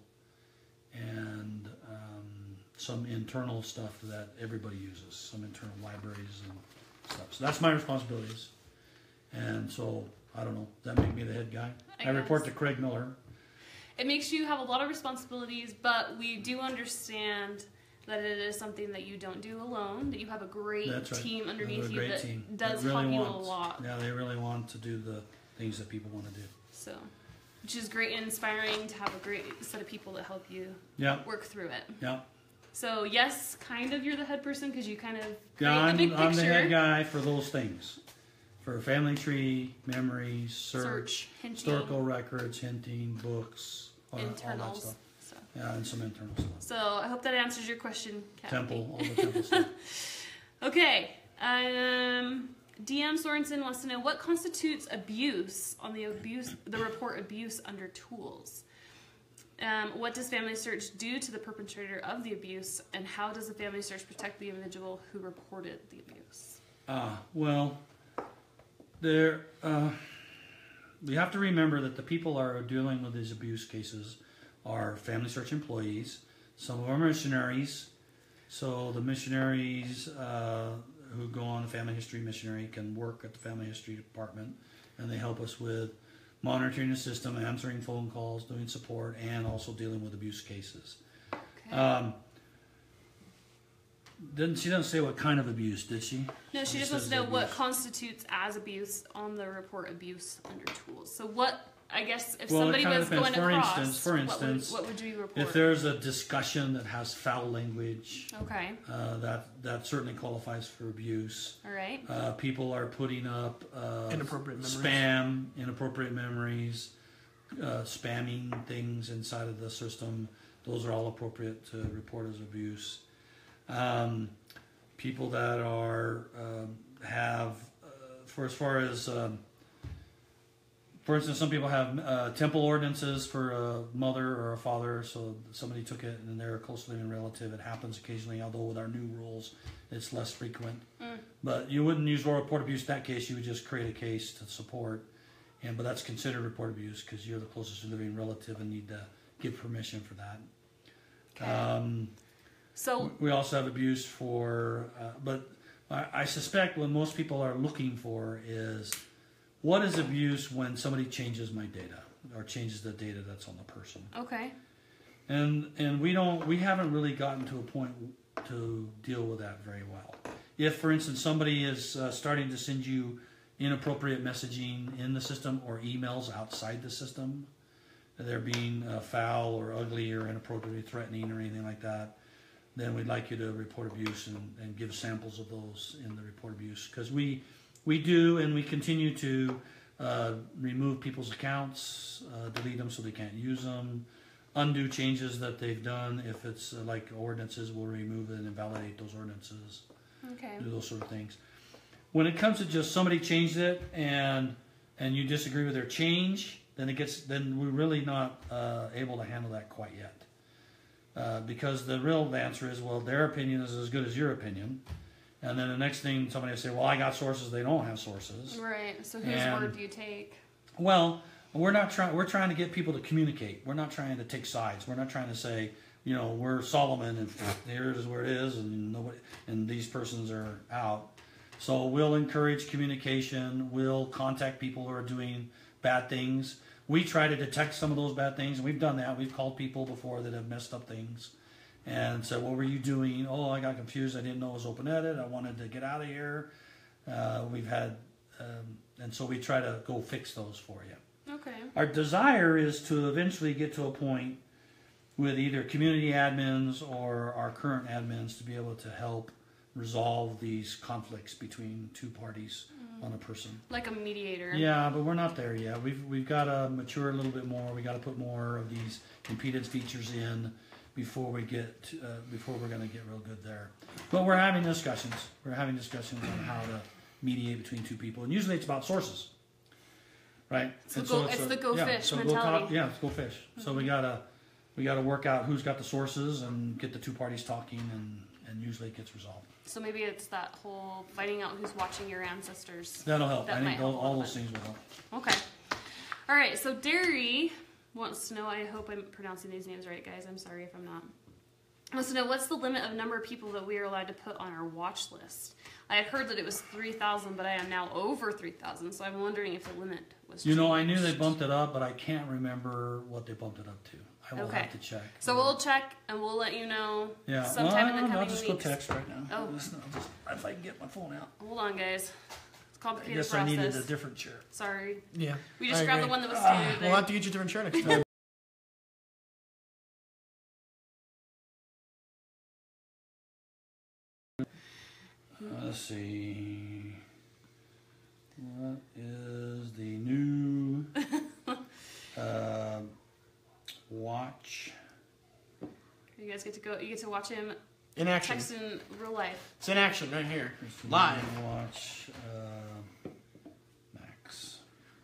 and um, some internal stuff that everybody uses, some internal libraries and stuff. So that's my responsibilities. And so, I don't know, does that make me the head guy? I I report guess. to Craig Miller. It makes you have a lot of responsibilities, but we do understand that it is something that you don't do alone, that you have a great That's right. team underneath They have a you great that team. does They really help you want, a lot. Yeah, they really want to do the things that people want to do. So, which is great and inspiring to have a great set of people that help you Yeah, work through it. yeah. So yes, kind of you're the head person because you kind of create Yeah, I'm, the big picture. I'm the head guy for those things. for family tree, memories, search, Search, hinting. historical records, hinting, books, all, all that Internals. stuff. So. Yeah, and some internal stuff. so I hope that answers your question, Kathy. Temple, all the temple stuff. Okay. Um, D M Sorensen wants to know what constitutes abuse on the abuse, the report abuse under tools. Um, what does FamilySearch do to the perpetrator of the abuse, and how does the FamilySearch protect the individual who reported the abuse? Ah, well, there. Uh, we have to remember that the people are dealing with these abuse cases are FamilySearch employees. Some of them are missionaries. So the missionaries uh, who go on a family history missionary can work at the family history department, and they help us with monitoring the system, answering phone calls, doing support, and also dealing with abuse cases. Okay. Um, didn't she doesn't say what kind of abuse, did she? No, she She just wants says to know what abuse. constitutes as abuse on the report abuse under tools. So what, I guess, if Well, it somebody kinda was depends. going For across, instance- for what, instance, would, what would you report? If there's a discussion that has foul language, Okay, uh, that that certainly qualifies for abuse. all right. Uh, people are putting up uh, Inappropriate memories. spam, inappropriate memories, uh, spamming things inside of the system. Those are all appropriate to report as abuse. Um, people that are um, have, uh, for as far as, um, for instance, some people have uh, temple ordinances for a mother or a father, so somebody took it and they're a close living relative. It happens occasionally, although with our new rules, it's less frequent. Mm. But you wouldn't use report abuse in that case. You would just create a case to support, and but that's considered report abuse because you're the closest living relative and need to give permission for that. Okay. Um, So, we also have abuse for, uh, but I, I suspect what most people are looking for is what is abuse when somebody changes my data or changes the data that's on the person. okay. And and we don't we haven't really gotten to a point to deal with that very well. If, for instance, somebody is uh, starting to send you inappropriate messaging in the system or emails outside the system, they're being uh, foul or ugly or inappropriately threatening or anything like that, then we'd like you to report abuse and, and give samples of those in the report abuse. Because we, we do and we continue to uh, remove people's accounts, uh, delete them so they can't use them, undo changes that they've done. If it's uh, like ordinances, we'll remove it and invalidate those ordinances, Okay. do those sort of things. When it comes to just somebody changed it and and you disagree with their change, then it gets then we're really not uh, able to handle that quite yet. Uh, because the real answer is, well, their opinion is as good as your opinion. And then the next thing somebody will say, well, I got sources, they don't have sources. Right. So whose And- word do you take? Well, we're not trying, we're trying to get people to communicate. We're not trying to take sides. We're not trying to say, you know, we're Solomon and here's where it is and nobody, and these persons are out. So we'll encourage communication. We'll contact people who are doing bad things. We try to detect some of those bad things, and we've done that. We've called people before that have messed up things and said, what were you doing? Oh, I got confused. I didn't know it was open-ended. I wanted to get out of here. Uh, we've had, um, and so we try to go fix those for you. Okay. Our desire is to eventually get to a point with either community admins or our current admins to be able to help resolve these conflicts between two parties on a person. Like a mediator. Yeah, but we're not there yet. We've we've got to mature a little bit more. We got to put more of these impedance features in before we get to, uh, before we're going to get real good there. But we're having discussions. We're having discussions on how to mediate between two people, and usually it's about sources, right? So And go- it's a- the go yeah, fish so go mentality. talk- yeah, let's go fish. So we gotta we gotta work out who's got the sources and get the two parties talking, and and usually it gets resolved. So maybe it's that whole finding out who's watching your ancestors. That'll help. That I might think help all, a all little those bit. things will help. Okay. All right. So Derry wants to know. I hope I'm pronouncing these names right, guys. I'm sorry if I'm not. Wants to know what's the limit of number of people that we are allowed to put on our watch list. I had heard that it was three thousand, but I am now over three thousand. So I'm wondering if the limit was. You know, I knew they changed. bumped it up, but I can't remember what they bumped it up to. I will Okay. have to check. So we'll check and we'll let you know yeah. sometime well, in the coming I'll just weeks. go text right now. Oh. Just, I'll just, if I can get my phone out. Hold on, guys. It's a I complicated guess I process. needed a different chair. Sorry. Yeah. We just I grabbed agree. the one that was Ah, standard We'll there. have to get you a different chair next time. Let's see. What is the new uh, watch? You guys get to go. You get to watch him In action. text in real life. It's in action right here. What's the Live. new watch uh, Max.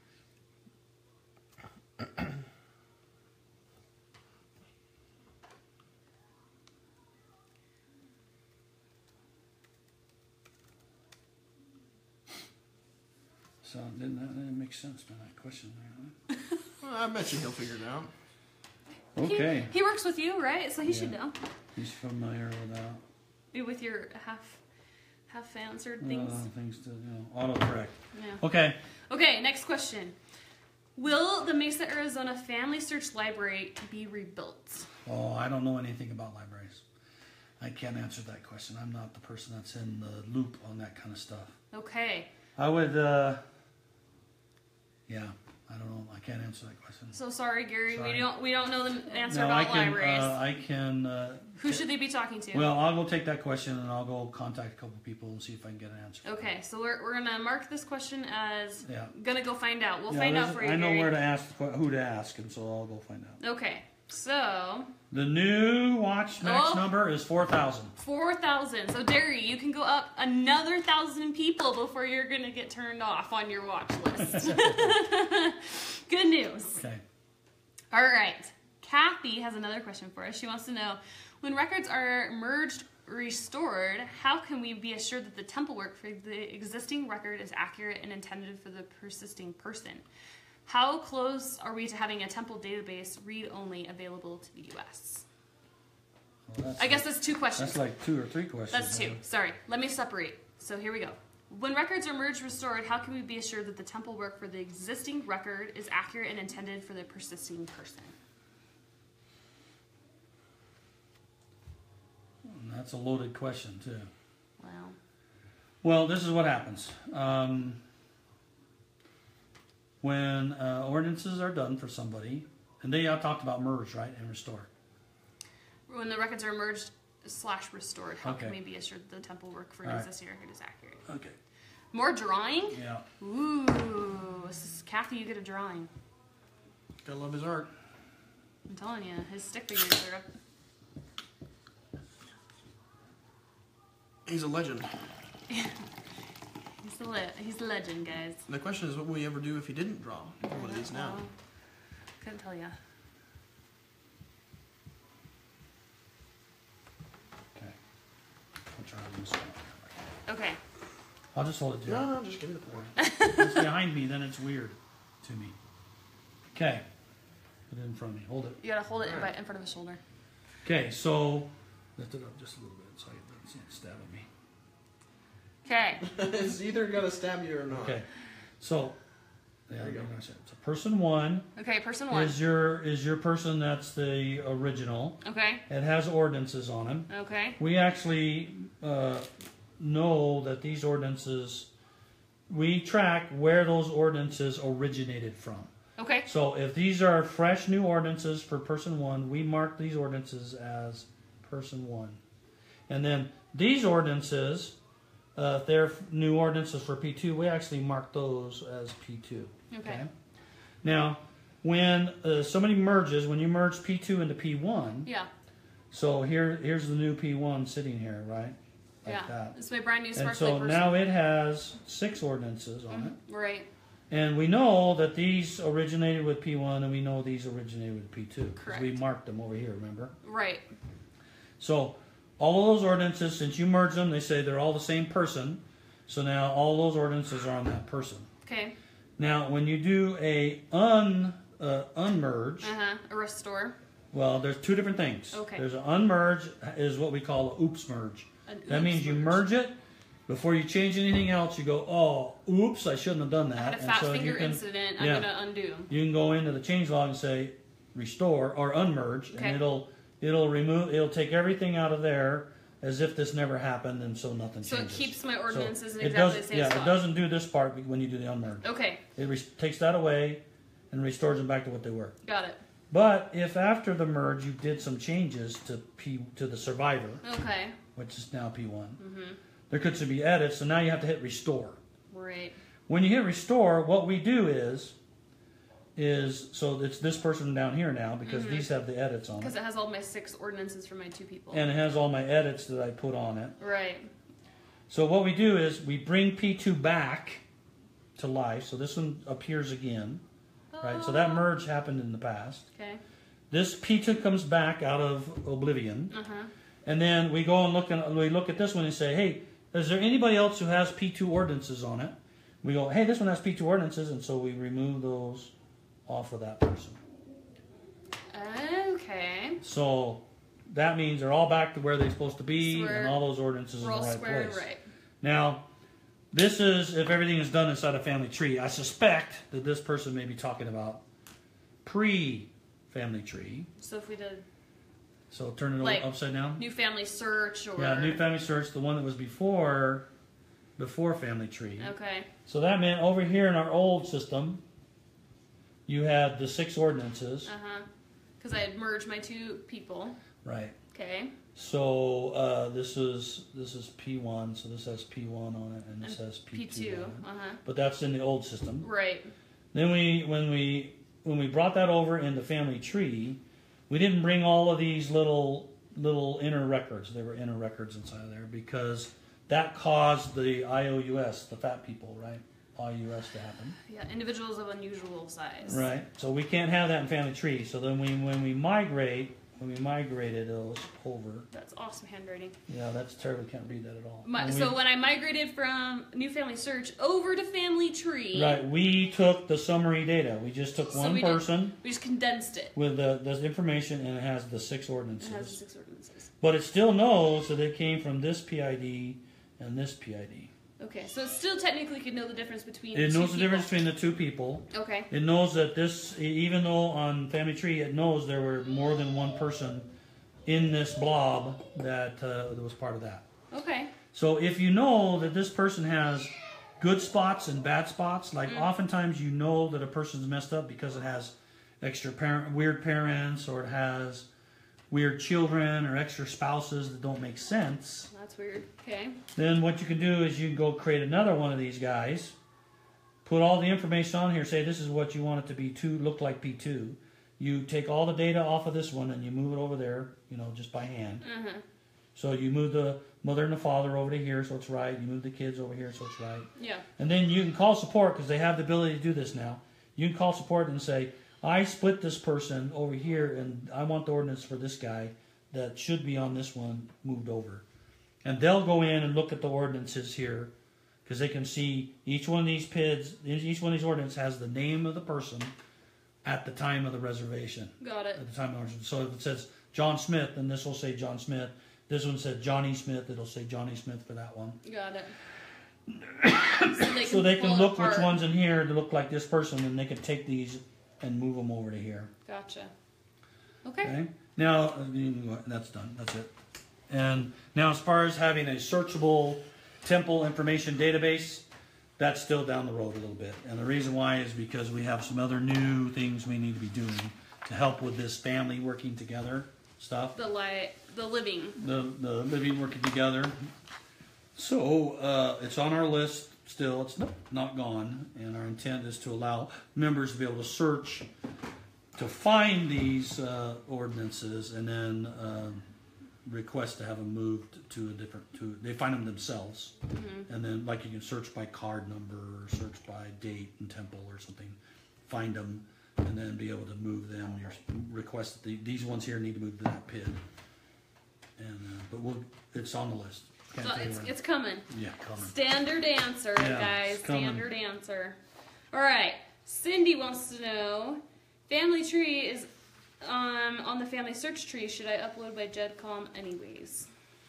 So didn't that, that didn't make sense to that question there, huh? Well, I bet you he'll figure it out. Okay. He, he works with you, right? So he Yeah. should know. He's familiar with that. Be with your half half answered things. Uh, things to, you know, autocorrect. Yeah. Okay. Okay, next question. Will the Mesa, Arizona FamilySearch Library be rebuilt? Oh, I don't know anything about libraries. I can't answer that question. I'm not the person that's in the loop on that kind of stuff. Okay. I would, uh, yeah, I don't know. I can't answer that question. So sorry, Gary. Sorry. We don't we don't know the answer No, about I can, libraries. uh, I can, uh, Who should they be talking to? well, I'll go take that question and I'll go contact a couple people and see if I can get an answer. Okay, so we're, we're gonna mark this question as Yeah. gonna go find out. We'll Yeah, find out there's- for you, I know Gary. where to ask, the que- who to ask, and so I'll go find out. Okay, so The new watch max Oh. number is four thousand. four thousand. So Derry, you can go up another thousand people before you're gonna get turned off on your watch list. Good news. Okay. All right. Kathy has another question for us. She wants to know, when records are merged, restored, how can we be assured that the temple work for the existing record is accurate and intended for the persisting person? How close are we to having a temple database read-only available to the U S? Well, that's I guess like, that's two questions. that's like two or three questions. That's two. huh? Sorry. Let me separate. So here we go. When records are merged, restored, how can we be assured that the temple work for the existing record is accurate and intended for the persisting person? And that's a loaded question, too. Well, Well, this is what happens. Um, when uh, ordinances are done for somebody, and they uh, talked about merge, right, and restore. when the records are merged slash restored, how can Okay. we be assured that the temple work for an All right. existing record is accurate? Okay. More drawing? Yeah. Ooh, this is, Kathy, you get a drawing. Gotta love his art. I'm telling you, his stick figures are up. He's a legend. He's the le- he's the legend, guys. And the question is, what will we ever do if he didn't draw one of these now? Well, couldn't tell ya. Okay. I'll try to use that. Okay. I'll just hold it No, down. no, just give me the point. If it's behind me, then it's weird to me. Okay. Put it in front of me. Hold it. You gotta hold it right in front of his shoulder. Okay, so lift it up just a little bit so it doesn't stab at me. Okay. It's either gonna stab you or not. Okay, so yeah, There you go. like I said, so person one Okay, person one. is your is your person that's the original. Okay. It has ordinances on them. Okay. We actually uh, know that these ordinances, we track where those ordinances originated from. Okay. So if these are fresh new ordinances for person one, we mark these ordinances as person one. And then these ordinances, uh, if they're new ordinances for P two, we actually mark those as P two. Okay. Now, when uh, somebody merges, when you merge P two into P one, Yeah. so here, here's the new P one sitting here, right? Like Yeah. that. This is my brand new And sparkly so person. now it has six ordinances on it. Mhm, right. And we know that these originated with P one and we know these originated with P two. Because we Correct. marked them over here, remember? Right. So all of those ordinances, since you merge them, they say they're all the same person. So now all those ordinances are on that person. Okay. Now when you do a un uh, unmerge, Uh huh. A restore. well, there's two different things. Okay. There's an unmerge is what we call a oops merge. An That oops means you merge. merge it. Before you change anything else, you go, oh, oops, I shouldn't have done that. I had a And fat so finger you can, incident. yeah. I'm gonna undo. You can go into the change log and say restore or unmerge, Okay. and it'll it'll remove it'll take everything out of there as if this never happened, and so nothing So it changes. keeps my ordinances in it exactly does, the same yeah, spot. it doesn't do this part when you do the unmerge. Okay. It re- takes that away and restores them back to what they were. Got it. But if after the merge you did some changes to P to the survivor, Okay. which is now P one, Mhm. there could be edits, so now you have to hit restore. Right. When you hit restore, what we do is, is so it's this person down here now because mm-hmm. these have the edits on it. Because it has all my six ordinances for my two people. And it has all my edits that I put on it. Right. So what we do is we bring P two back to life. So this one appears again. Oh. Right. So that merge happened in the past. Okay. This P two comes back out of oblivion. Uh-huh. And then we go and look and we look at this one and say, hey, is there anybody else who has P two ordinances on it? We go, hey, this one has P two ordinances, and so we remove those off of that person. Okay. So that means they're all back to where they're supposed to be, so and all those ordinances in the right square, place. Right. Now, this is if everything is done inside a family tree. I suspect that this person may be talking about pre-family tree. So if we did... So turn it like upside down? New Family Search or... Yeah, New Family Search, the one that was before, before Family Tree. Okay. So that meant over here in our old system, you had the six ordinances. Uh-huh. Because I had merged my two people. Right. Okay. So uh, this is this is P one, so this has P one on it, and this and has P two. P two. On it. Uh-huh. But that's in the old system. Right. Then we when we when we brought that over into Family Tree, we didn't bring all of these little little inner records. There were inner records inside of there because that caused the I O U S, the fat people, right? I O U S to happen. Yeah, individuals of unusual size. Right. So we can't have that in Family Tree. So then we when we migrate, when we migrated those over. That's awesome handwriting. Yeah, that's terrible. Can't read that at all. My, when so we, when I migrated from New Family Search over to Family Tree. Right. We took the summary data. We just took so one we person. Did, we just condensed it. With the, the information, and it has the six ordinances. It has the six ordinances. But it still knows that it came from this P I D and this P I D. Okay, so it still technically could know the difference between It the knows two the people. difference between the two people. Okay. It knows that this, even though on Family Tree, it knows there were more than one person in this blob that, uh, that was part of that. Okay. So if you know that this person has good spots and bad spots, like mm. oftentimes you know that a person's messed up because it has extra parent, weird parents, or it has weird children or extra spouses that don't make sense. That's weird. Okay. Then what you can do is you can go create another one of these guys, put all the information on here, say this is what you want it to be, two, look like P two. You take all the data off of this one and you move it over there, you know, just by hand. Uh-huh. So you move the mother and the father over to here so it's right. You move the kids over here so it's right. Yeah. And then you can call support because they have the ability to do this now. You can call support and say, I split this person over here and I want the ordinance for this guy that should be on this one moved over. And they'll go in and look at the ordinances here because they can see each one of these P I Ds, each one of these ordinances has the name of the person at the time of the reservation. Got it. At the time of the reservation. So if it says John Smith, then this will say John Smith. This one said Johnny Smith, it'll say Johnny Smith for that one. Got it. so they can, so they can look apart. which one's in here to look like this person, and they can take these and move them over to here. Gotcha. Okay. Okay. Now, that's done. That's it. And now as far as having a searchable temple information database, that's still down the road a little bit. And the reason why is because we have some other new things we need to be doing to help with this family working together stuff. The li the living. The, the living working together. So uh, it's on our list still. It's not, not gone. And our intent is to allow members to be able to search to find these uh, ordinances and then uh, request to have them moved to a different, to they find them themselves. Mm-hmm. And then like you can search by card number or search by date and temple or something, find them and then be able to move them. Your request that the, these ones here need to move to that P I D. And uh, but we'll, it's on the list. So it's, it's coming. Yeah, coming. Standard answer, yeah, guys. Standard answer. All right. Cindy wants to know, Family Tree is um, on the Family Search tree. Should I upload my GEDCOM anyways?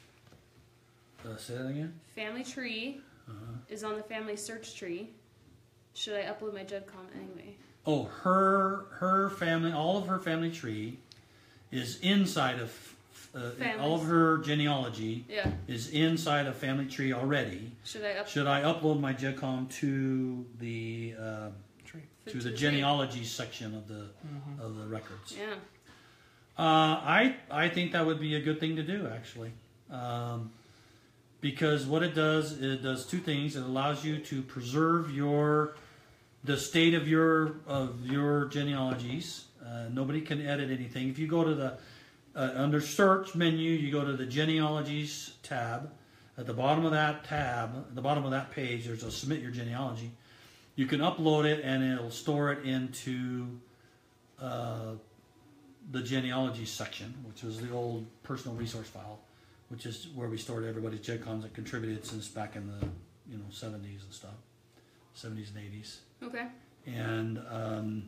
Uh, say that again? Family Tree uh-huh. is on the Family Search tree. Should I upload my GEDCOM anyway? Oh, her her family, all of her family tree is inside of uh, all of her genealogy yeah. is inside of Family Tree already. Should I up Should I upload my GEDCOM to the uh, tree to the, the genealogy section of the mm-hmm. of the records? Yeah. Uh, I I think that would be a good thing to do actually. Um, because what it does, it does two things. It allows you to preserve your the state of your of your genealogies. Uh, nobody can edit anything. If you go to the uh, under search menu, you go to the genealogies tab. At the bottom of that tab, at the bottom of that page, there's a submit your genealogy. You can upload it and it'll store it into uh, the genealogy section, which was the old personal resource file, which is where we stored everybody's G E D coms that contributed since back in the you know seventies and stuff, seventies and eighties. Okay. And um,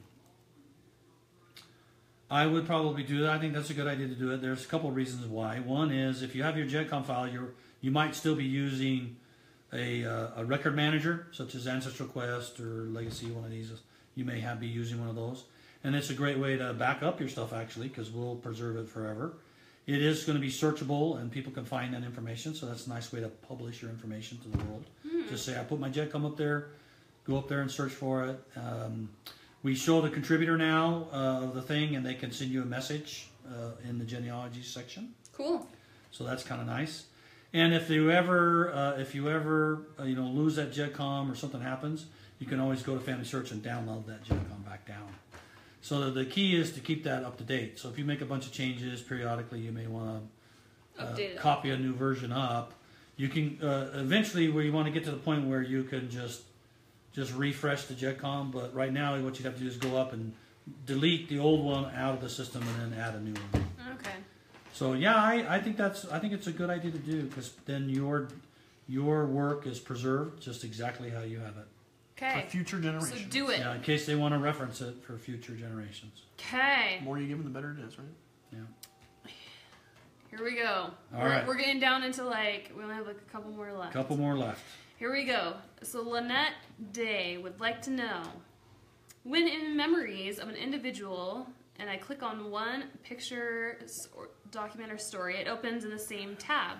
I would probably do that. I think that's a good idea to do it. There's a couple of reasons why. One is if you have your G E D com file, you're you might still be using a, uh, a record manager such as Ancestral Quest or Legacy, one of these. You may have be using one of those. And it's a great way to back up your stuff, actually, because we'll preserve it forever. It is going to be searchable, and people can find that information, so that's a nice way to publish your information to the world. Mm. Just say, I put my G E D com up there, go up there and search for it. Um, we show the contributor now uh, of the thing, and they can send you a message uh, in the genealogy section. Cool. So that's kind of nice. And if you ever, uh, if you ever, uh, you know, lose that G E D com or something happens, you can always go to FamilySearch and download that G E D com back down. So the key is to keep that up to date. So if you make a bunch of changes periodically, you may want to uh, copy a new version up. You can uh, eventually where you want to get to the point where you can just just refresh the G E D com. But right now, what you'd have to do is go up and delete the old one out of the system and then add a new one. Okay. So yeah, I, I think that's I think it's a good idea to do because then your your work is preserved just exactly how you have it. Okay. For future generations. So do it. Yeah, in case they want to reference it for future generations. Okay. The more you give them, the better it is, right? Yeah. Here we go. All we're, right. We're getting down into like we only have like a couple more left. Couple more left. Here we go. So Lynette Day would like to know, when in memories of an individual, and I click on one picture, or document, or story, it opens in the same tab.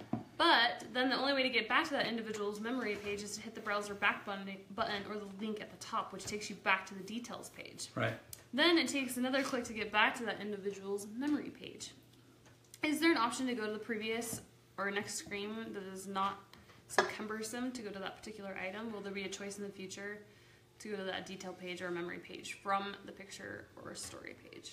But then the only way to get back to that individual's memory page is to hit the browser back button, button or the link at the top, which takes you back to the details page. Right. Then it takes another click to get back to that individual's memory page. Is there an option to go to the previous or next screen that is not so cumbersome to go to that particular item? Will there be a choice in the future to go to that detail page or memory page from the picture or story page?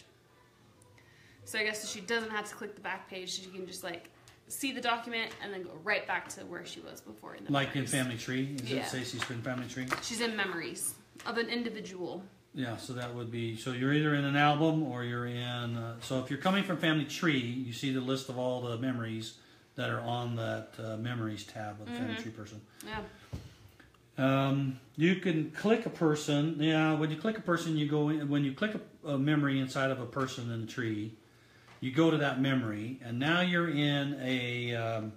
So I guess she doesn't have to click the back page. She can just like see the document and then go right back to where she was before. In the like memories. in Family Tree? Does Yeah. it say she's in Family Tree? She's in memories of an individual. Yeah, so that would be, so you're either in an album or you're in, uh, so if you're coming from Family Tree, you see the list of all the memories that are on that uh, memories tab of the mm-hmm. Family Tree person. Yeah. Um, you can click a person, yeah, when you click a person, you go in, when you click a, a memory inside of a person in the tree, you go to that memory, and now you're in a um,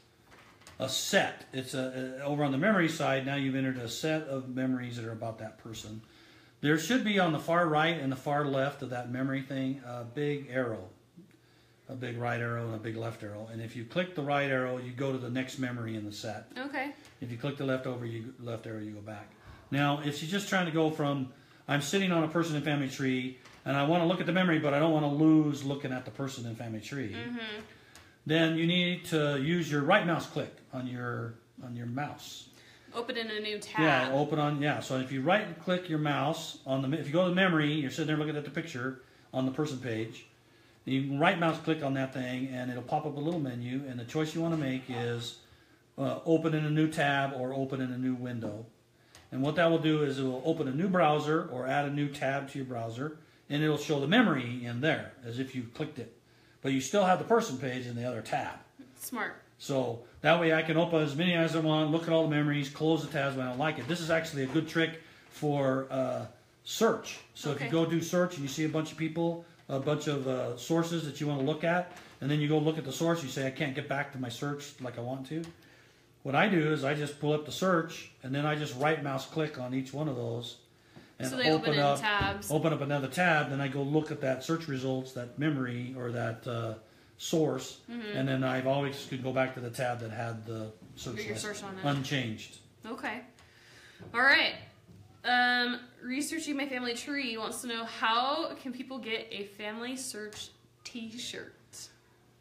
a set. It's a, a over on the memory side. Now you've entered a set of memories that are about that person. There should be on the far right and the far left of that memory thing a big arrow, a big right arrow and a big left arrow. And if you click the right arrow, you go to the next memory in the set. Okay. If you click the left over, you left arrow, you go back. Now, if she's just trying to go from, I'm sitting on a person in Family Tree, and I want to look at the memory, but I don't want to lose looking at the person in Family Tree, mm-hmm. then you need to use your right mouse click on your on your mouse. Open in a new tab. Yeah, open on, yeah. So if you right click your mouse on the, if you go to the memory, you're sitting there looking at the picture on the person page, you can right mouse click on that thing, and it'll pop up a little menu, and the choice you want to make is uh, open in a new tab or open in a new window. And what that will do is it will open a new browser or add a new tab to your browser, and it'll show the memory in there as if you clicked it. But you still have the person page in the other tab. Smart. So that way I can open as many as I want, look at all the memories, close the tabs when I don't like it. This is actually a good trick for uh, search. So okay. if you go do search and you see a bunch of people, a bunch of uh, sources that you want to look at, and then you go look at the source, you say, I can't get back to my search like I want to. What I do is I just pull up the search, and then I just right mouse click on each one of those. And so they open, open up, in tabs. Open up another tab, then I go look at that search results, that memory, or that uh, source, mm-hmm. and then I've always could go back to the tab that had the search Your list search on it. unchanged. Okay. All right. Um, researching my family tree wants to know, how can people get a FamilySearch t-shirt?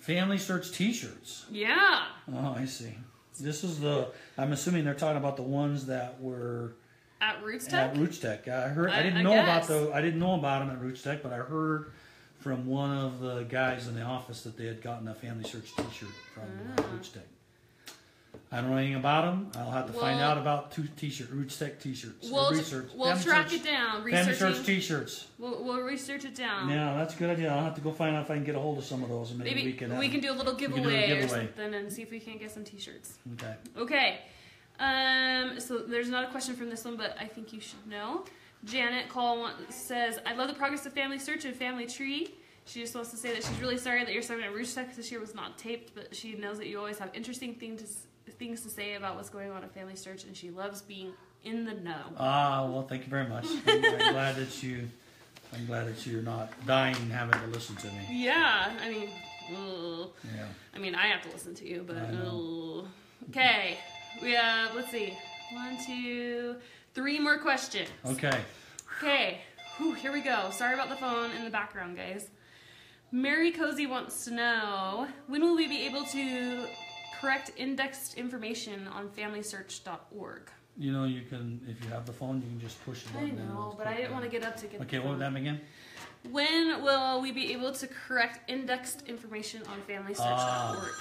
Family Search T-shirts. Yeah. Oh, I see. This is the. I'm assuming they're talking about the ones that were At Roots Tech. at Roots Tech. I heard. I, I- didn't I know guess. about the. I didn't know about them at Roots Tech, but I heard from one of the guys in the office that they had gotten a Family Search T-shirt from uh, Ah. Roots Tech. I don't know anything about them. I'll have to find Well- out about two T-shirt Roots Tech T-shirts. We'll, research. we'll Family track Search- it down. Family Researching. Search T-shirts. We'll, we'll research it down. Yeah, that's a good idea. I'll have to go find out if I can get a hold of some of those, and maybe, Maybe we can. we uh, can do a little can do a giveaway, or giveaway. something and see if we can't get some T-shirts. Okay. Okay. Um, so there's not a question from this one, but I think you should know. Janet Call wa- says, I love the progress of Family Search and Family Tree. She just wants to say that she's really sorry that your segment at Rouge Tech this year was not taped, but she knows that you always have interesting things to, things to say about what's going on at Family Search, and she loves being in the know. Ah, well, thank you very much. I'm, I'm glad that you. I'm glad that you're not dying having to listen to me. Yeah, I mean, ugh. Yeah. I mean, I have to listen to you, but I know. ugh. Okay. We have, let's see, one, two, three more questions. Okay. Okay, Whew, here we go. Sorry about the phone in the background, guys. Mary Cozy wants to know, when will we be able to correct indexed information on family search dot org? You know, you can, if you have the phone, you can just push the I button. and know, it'll but I click didn't on want to it. get up to get Okay, the what was phone. that again? When will we be able to correct indexed information on family search dot org?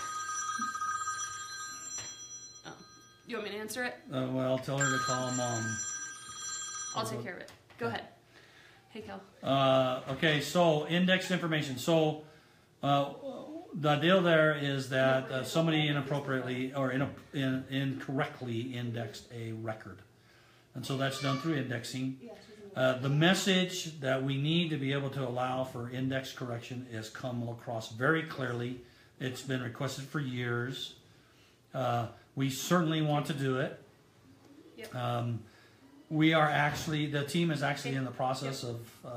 Ah. Oh. You want me to answer it? Uh, well, tell her to call mom. I'll take care of it. Go ahead. Hey, Kel. Uh, okay, so indexed information. So uh, the deal there is that uh, somebody inappropriately or in, in, incorrectly indexed a record. And so that's done through indexing. Uh, the message that we need to be able to allow for index correction is come across very clearly. It's been requested for years. Uh, we certainly want to do it. Yep. Um, we are actually, the team is actually in the process of, uh,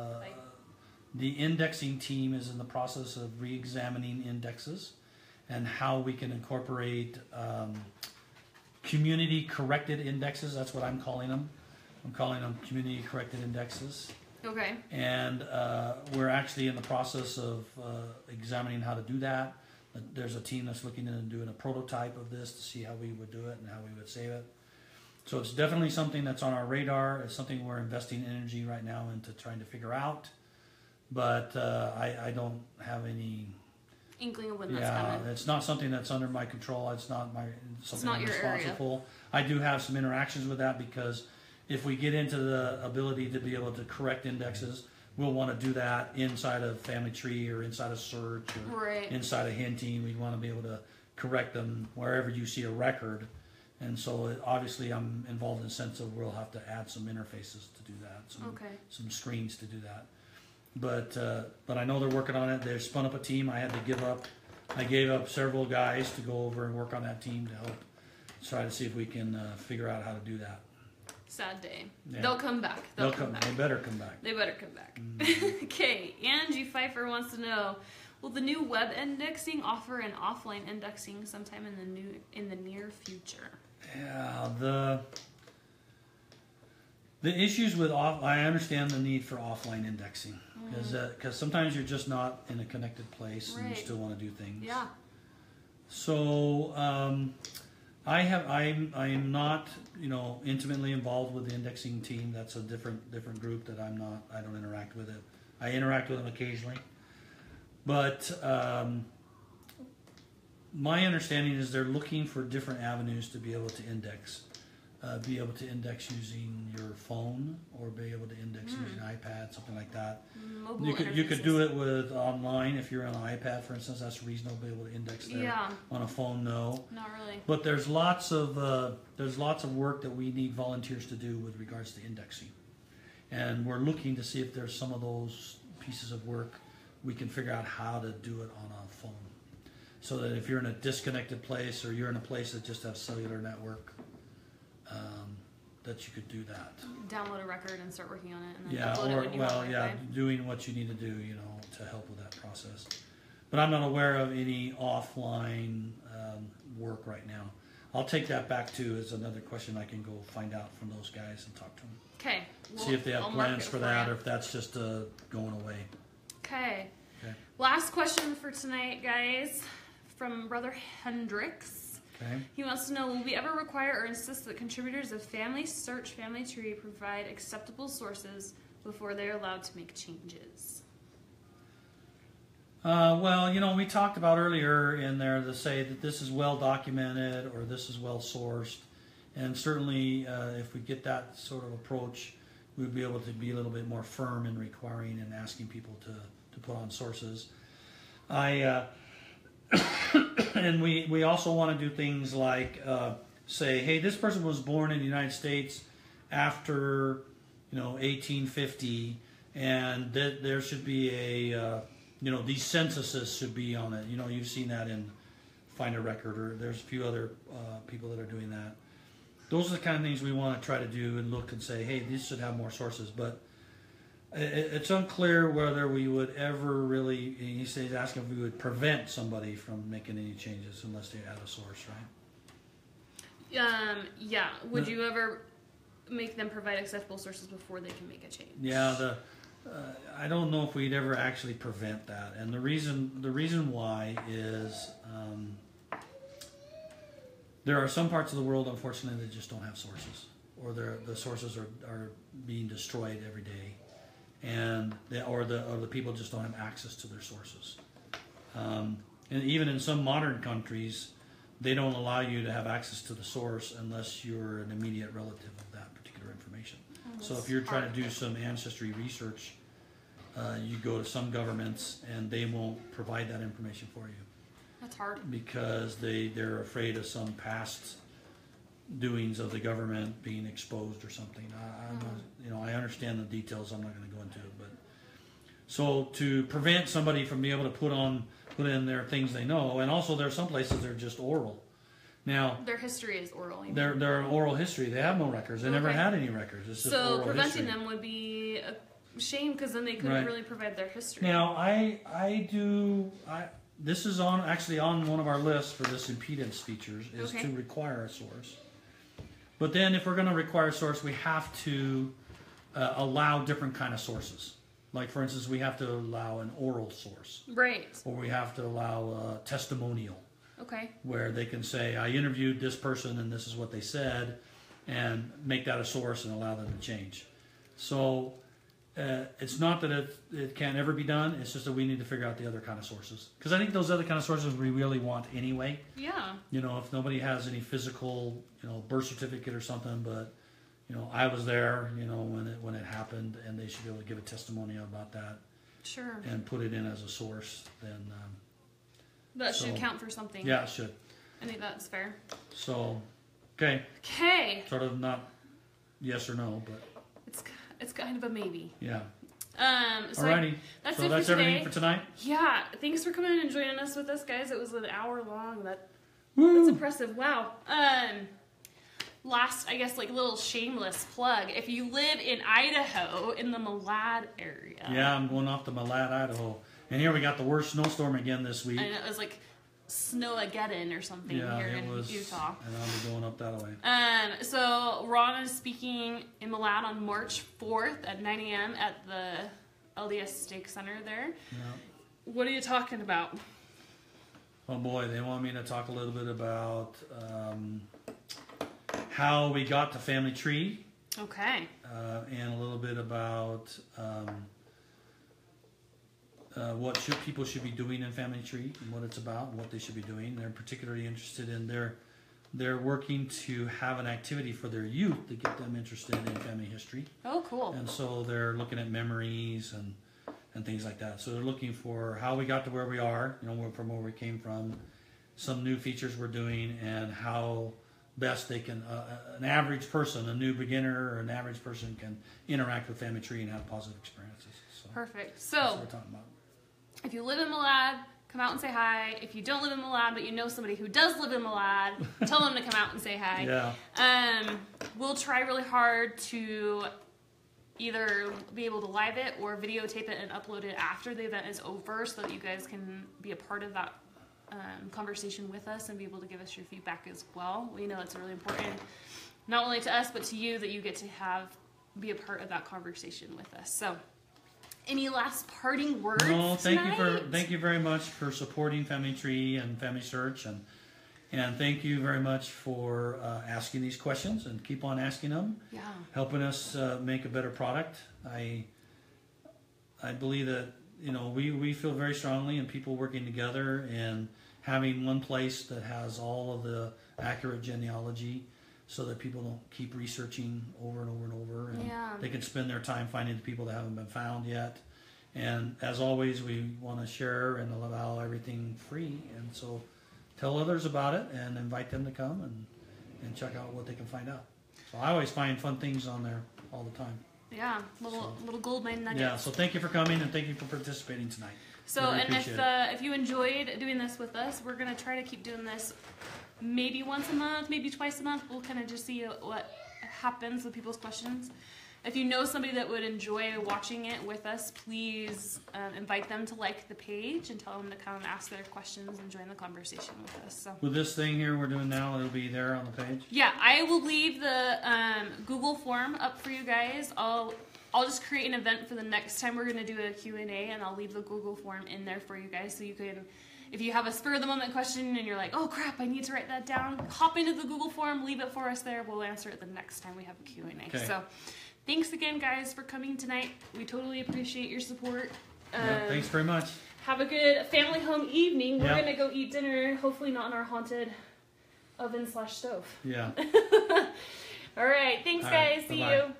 the indexing team is in the process of re-examining indexes and how we can incorporate um, community corrected indexes. That's what I'm calling them. I'm calling them community corrected indexes. Okay. And uh, we're actually in the process of uh, examining how to do that. There's a team that's looking into doing a prototype of this to see how we would do it and how we would save it. So it's definitely something that's on our radar. It's something we're investing energy right now into trying to figure out. But uh, I, I don't have any. Inkling of when that's Yeah, coming. it's not something that's under my control. It's not my something not I'm your area. responsible for. I do have some interactions with that because if we get into the ability to be able to correct indexes, we'll want to do that inside of Family Tree or inside of Search or Right. inside of Hinting. We want to be able to correct them wherever you see a record. And so it, obviously I'm involved in the sense of we'll have to add some interfaces to do that, some, Okay. some screens to do that. But uh, but I know they're working on it. They've spun up a team. I had to give up. I gave up several guys to go over and work on that team to help try to see if we can uh, figure out how to do that. Sad day. Yeah. They'll come back. They'll, They'll come, come. back. They better come back. They better come back. Mm-hmm. Okay, Angie Pfeiffer wants to know: will the new web indexing offer an offline indexing sometime in the new in the near future? Yeah, the the issues with off. I understand the need for offline indexing because because sometimes you're just not in a connected place and you Right. still want to do things. Yeah. So um, I have I'm I'm not you know intimately involved with the indexing team. That's a different different group that I'm not. I don't interact with it. I interact with them occasionally, but um, my understanding is they're looking for different avenues to be able to index. Uh, be able to index using your phone or be able to index Mm. using iPad, something like that. Mobile You could you could interfaces. do it with online if you're on an iPad, for instance. That's reasonable to be able to index there. Yeah. On a phone, no. Not really. But there's lots of uh, there's lots of work that we need volunteers to do with regards to indexing, and we're looking to see if there's some of those pieces of work we can figure out how to do it on a phone, so that if you're in a disconnected place or you're in a place that just has cellular network, um, that you could do that. Download a record and start working on it, and then Yeah, upload it or when you well, want yeah, Wi-Fi. doing what you need to do, you know, to help with that process. But I'm not aware of any offline um, work right now. I'll take that back too as another question I can go find out from those guys and talk to them. Okay. See if they have I'll mark plans it for that you. or if that's just uh, going away. Okay. Okay. Last question for tonight, guys, from Brother Hendricks. Okay. He wants to know, will we ever require or insist that contributors of FamilySearch Family Tree provide acceptable sources before they're allowed to make changes? Uh, well, you know, we talked about earlier in there to say that this is well documented or this is well sourced. And certainly, uh, if we get that sort of approach, we'd be able to be a little bit more firm in requiring and asking people to, to put on sources. I uh, and we we also want to do things like uh, say, hey, this person was born in the United States after, you know, eighteen fifty, and that there should be a uh, you know, these censuses should be on it. You know, you've seen that in Find a Record, or there's a few other uh, people that are doing that. Those are the kind of things we want to try to do and look and say, hey, these should have more sources. But it, it's unclear whether we would ever really, he says, asking if we would prevent somebody from making any changes unless they add a source, right? Um, yeah. Would the, you ever make them provide acceptable sources before they can make a change? Yeah, the uh, I don't know if we'd ever actually prevent that. And the reason, the reason why is... Um, There are some parts of the world, unfortunately, that just don't have sources, or the sources are, are being destroyed every day, and they, or the or the people just don't have access to their sources. Um, and even in some modern countries, they don't allow you to have access to the source unless you're an immediate relative of that particular information. Oh, so if you're trying to do some ancestry research, uh, you go to some governments and they won't provide that information for you. That's hard. Because they, they're afraid of some past doings of the government being exposed or something. I, I'm not, you know, I understand the details. I'm not going to go into it. But so to prevent somebody from being able to put on, put in their things they know, and also there are some places that are just oral. Now, their history is oral. They're, they're oral history. They have no records. They okay. never had any records. It's just so oral preventing history. them would be a shame because then they couldn't right. really provide their history. Now, I, I do... I, This is on actually on one of our lists for this impedance features is okay. to require a source. But then if we're going to require a source, we have to uh, allow different kind of sources. Like, for instance, we have to allow an oral source. Right. Or we have to allow a testimonial. Okay. Where they can say, I interviewed this person and this is what they said, and make that a source and allow them to change. So... Uh, it's not that it, it can't ever be done. It's just that we need to figure out the other kind of sources. Because I think those other kind of sources we really want anyway. Yeah. You know, if nobody has any physical, you know, birth certificate or something, but, you know, I was there, you know, when it when it happened, and they should be able to give a testimonial about that. Sure. And put it in as a source, then... Um, that so, should count for something. Yeah, it should. I think that's fair. So, okay. Okay. Sort of not yes or no, but... It's... It's kind of a maybe. Yeah. Um, so Alrighty. I, that's so it that's for today. everything for tonight? Yeah. Thanks for coming in and joining us with us, guys. It was an hour long. That Woo. That's impressive. Wow. Um, last, I guess, like little shameless plug. If you live in Idaho, in the Malad area. Yeah, I'm going off to Malad, Idaho. And here we got the worst snowstorm again this week. And it was like Snowageddon or something yeah, here it in was, Utah. And I'll be going up that way. Um, so Ron is speaking in Malad on March fourth at nine A M at the L D S Stake Center there. Yeah. What are you talking about? Oh boy, they want me to talk a little bit about um, how we got to Family Tree. Okay. Uh, and a little bit about um, Uh, what should people should be doing in Family Tree and what it's about and what they should be doing. They're particularly interested in their they're working to have an activity for their youth to get them interested in family history. Oh, cool. And so they're looking at memories and and things like that. So they're looking for how we got to where we are, you know, from where we came from, some new features we're doing, and how best they can, uh, an average person, a new beginner or an average person can interact with Family Tree and have positive experiences. So perfect. So that's what we're talking about. If you live in Malad, come out and say hi. If you don't live in Malad, but you know somebody who does live in Malad, tell them to come out and say hi. Yeah. Um, we'll try really hard to either be able to live it or videotape it and upload it after the event is over so that you guys can be a part of that um, conversation with us and be able to give us your feedback as well. We know it's really important, not only to us, but to you, that you get to have be a part of that conversation with us. So Any last parting words? No, thank tonight? you for thank you very much for supporting Family Tree and FamilySearch, and and thank you very much for uh, asking these questions and keep on asking them. Yeah. Helping us uh, make a better product. I I believe that you know we we feel very strongly in people working together and having one place that has all of the accurate genealogy, so that people don't keep researching over and over and over, and Yeah. they can spend their time finding the people that haven't been found yet. And as always, we want to share and allow everything free, and so tell others about it and invite them to come and, and check out what they can find out. So I always find fun things on there all the time. Yeah, little So- little gold mine nuggets. Yeah, so thank you for coming and thank you for participating tonight. So, Really and appreciate if it. uh, if you enjoyed doing this with us, we're gonna try to keep doing this maybe once a month, maybe twice a month. We'll kind of just see what happens with people's questions. If you know somebody that would enjoy watching it with us, please um, invite them to like the page and tell them to come and ask their questions and join the conversation with us. So. With this thing here we're doing now, it'll be there on the page. Yeah, I will leave the um, Google form up for you guys. I'll I'll just create an event for the next time we're going to do a Q and A, and I'll leave the Google form in there for you guys, so you can, if you have a spur of the moment question and you're like, oh crap, I need to write that down, hop into the Google form, leave it for us there. We'll answer it the next time we have a Q and A. Okay. So thanks again, guys, for coming tonight. We totally appreciate your support. Um, Yeah, thanks very much. Have a good family home evening. We're Yeah. going to go eat dinner, hopefully not in our haunted oven slash stove. Yeah. All right. Thanks, All right, guys. See bye-bye. you.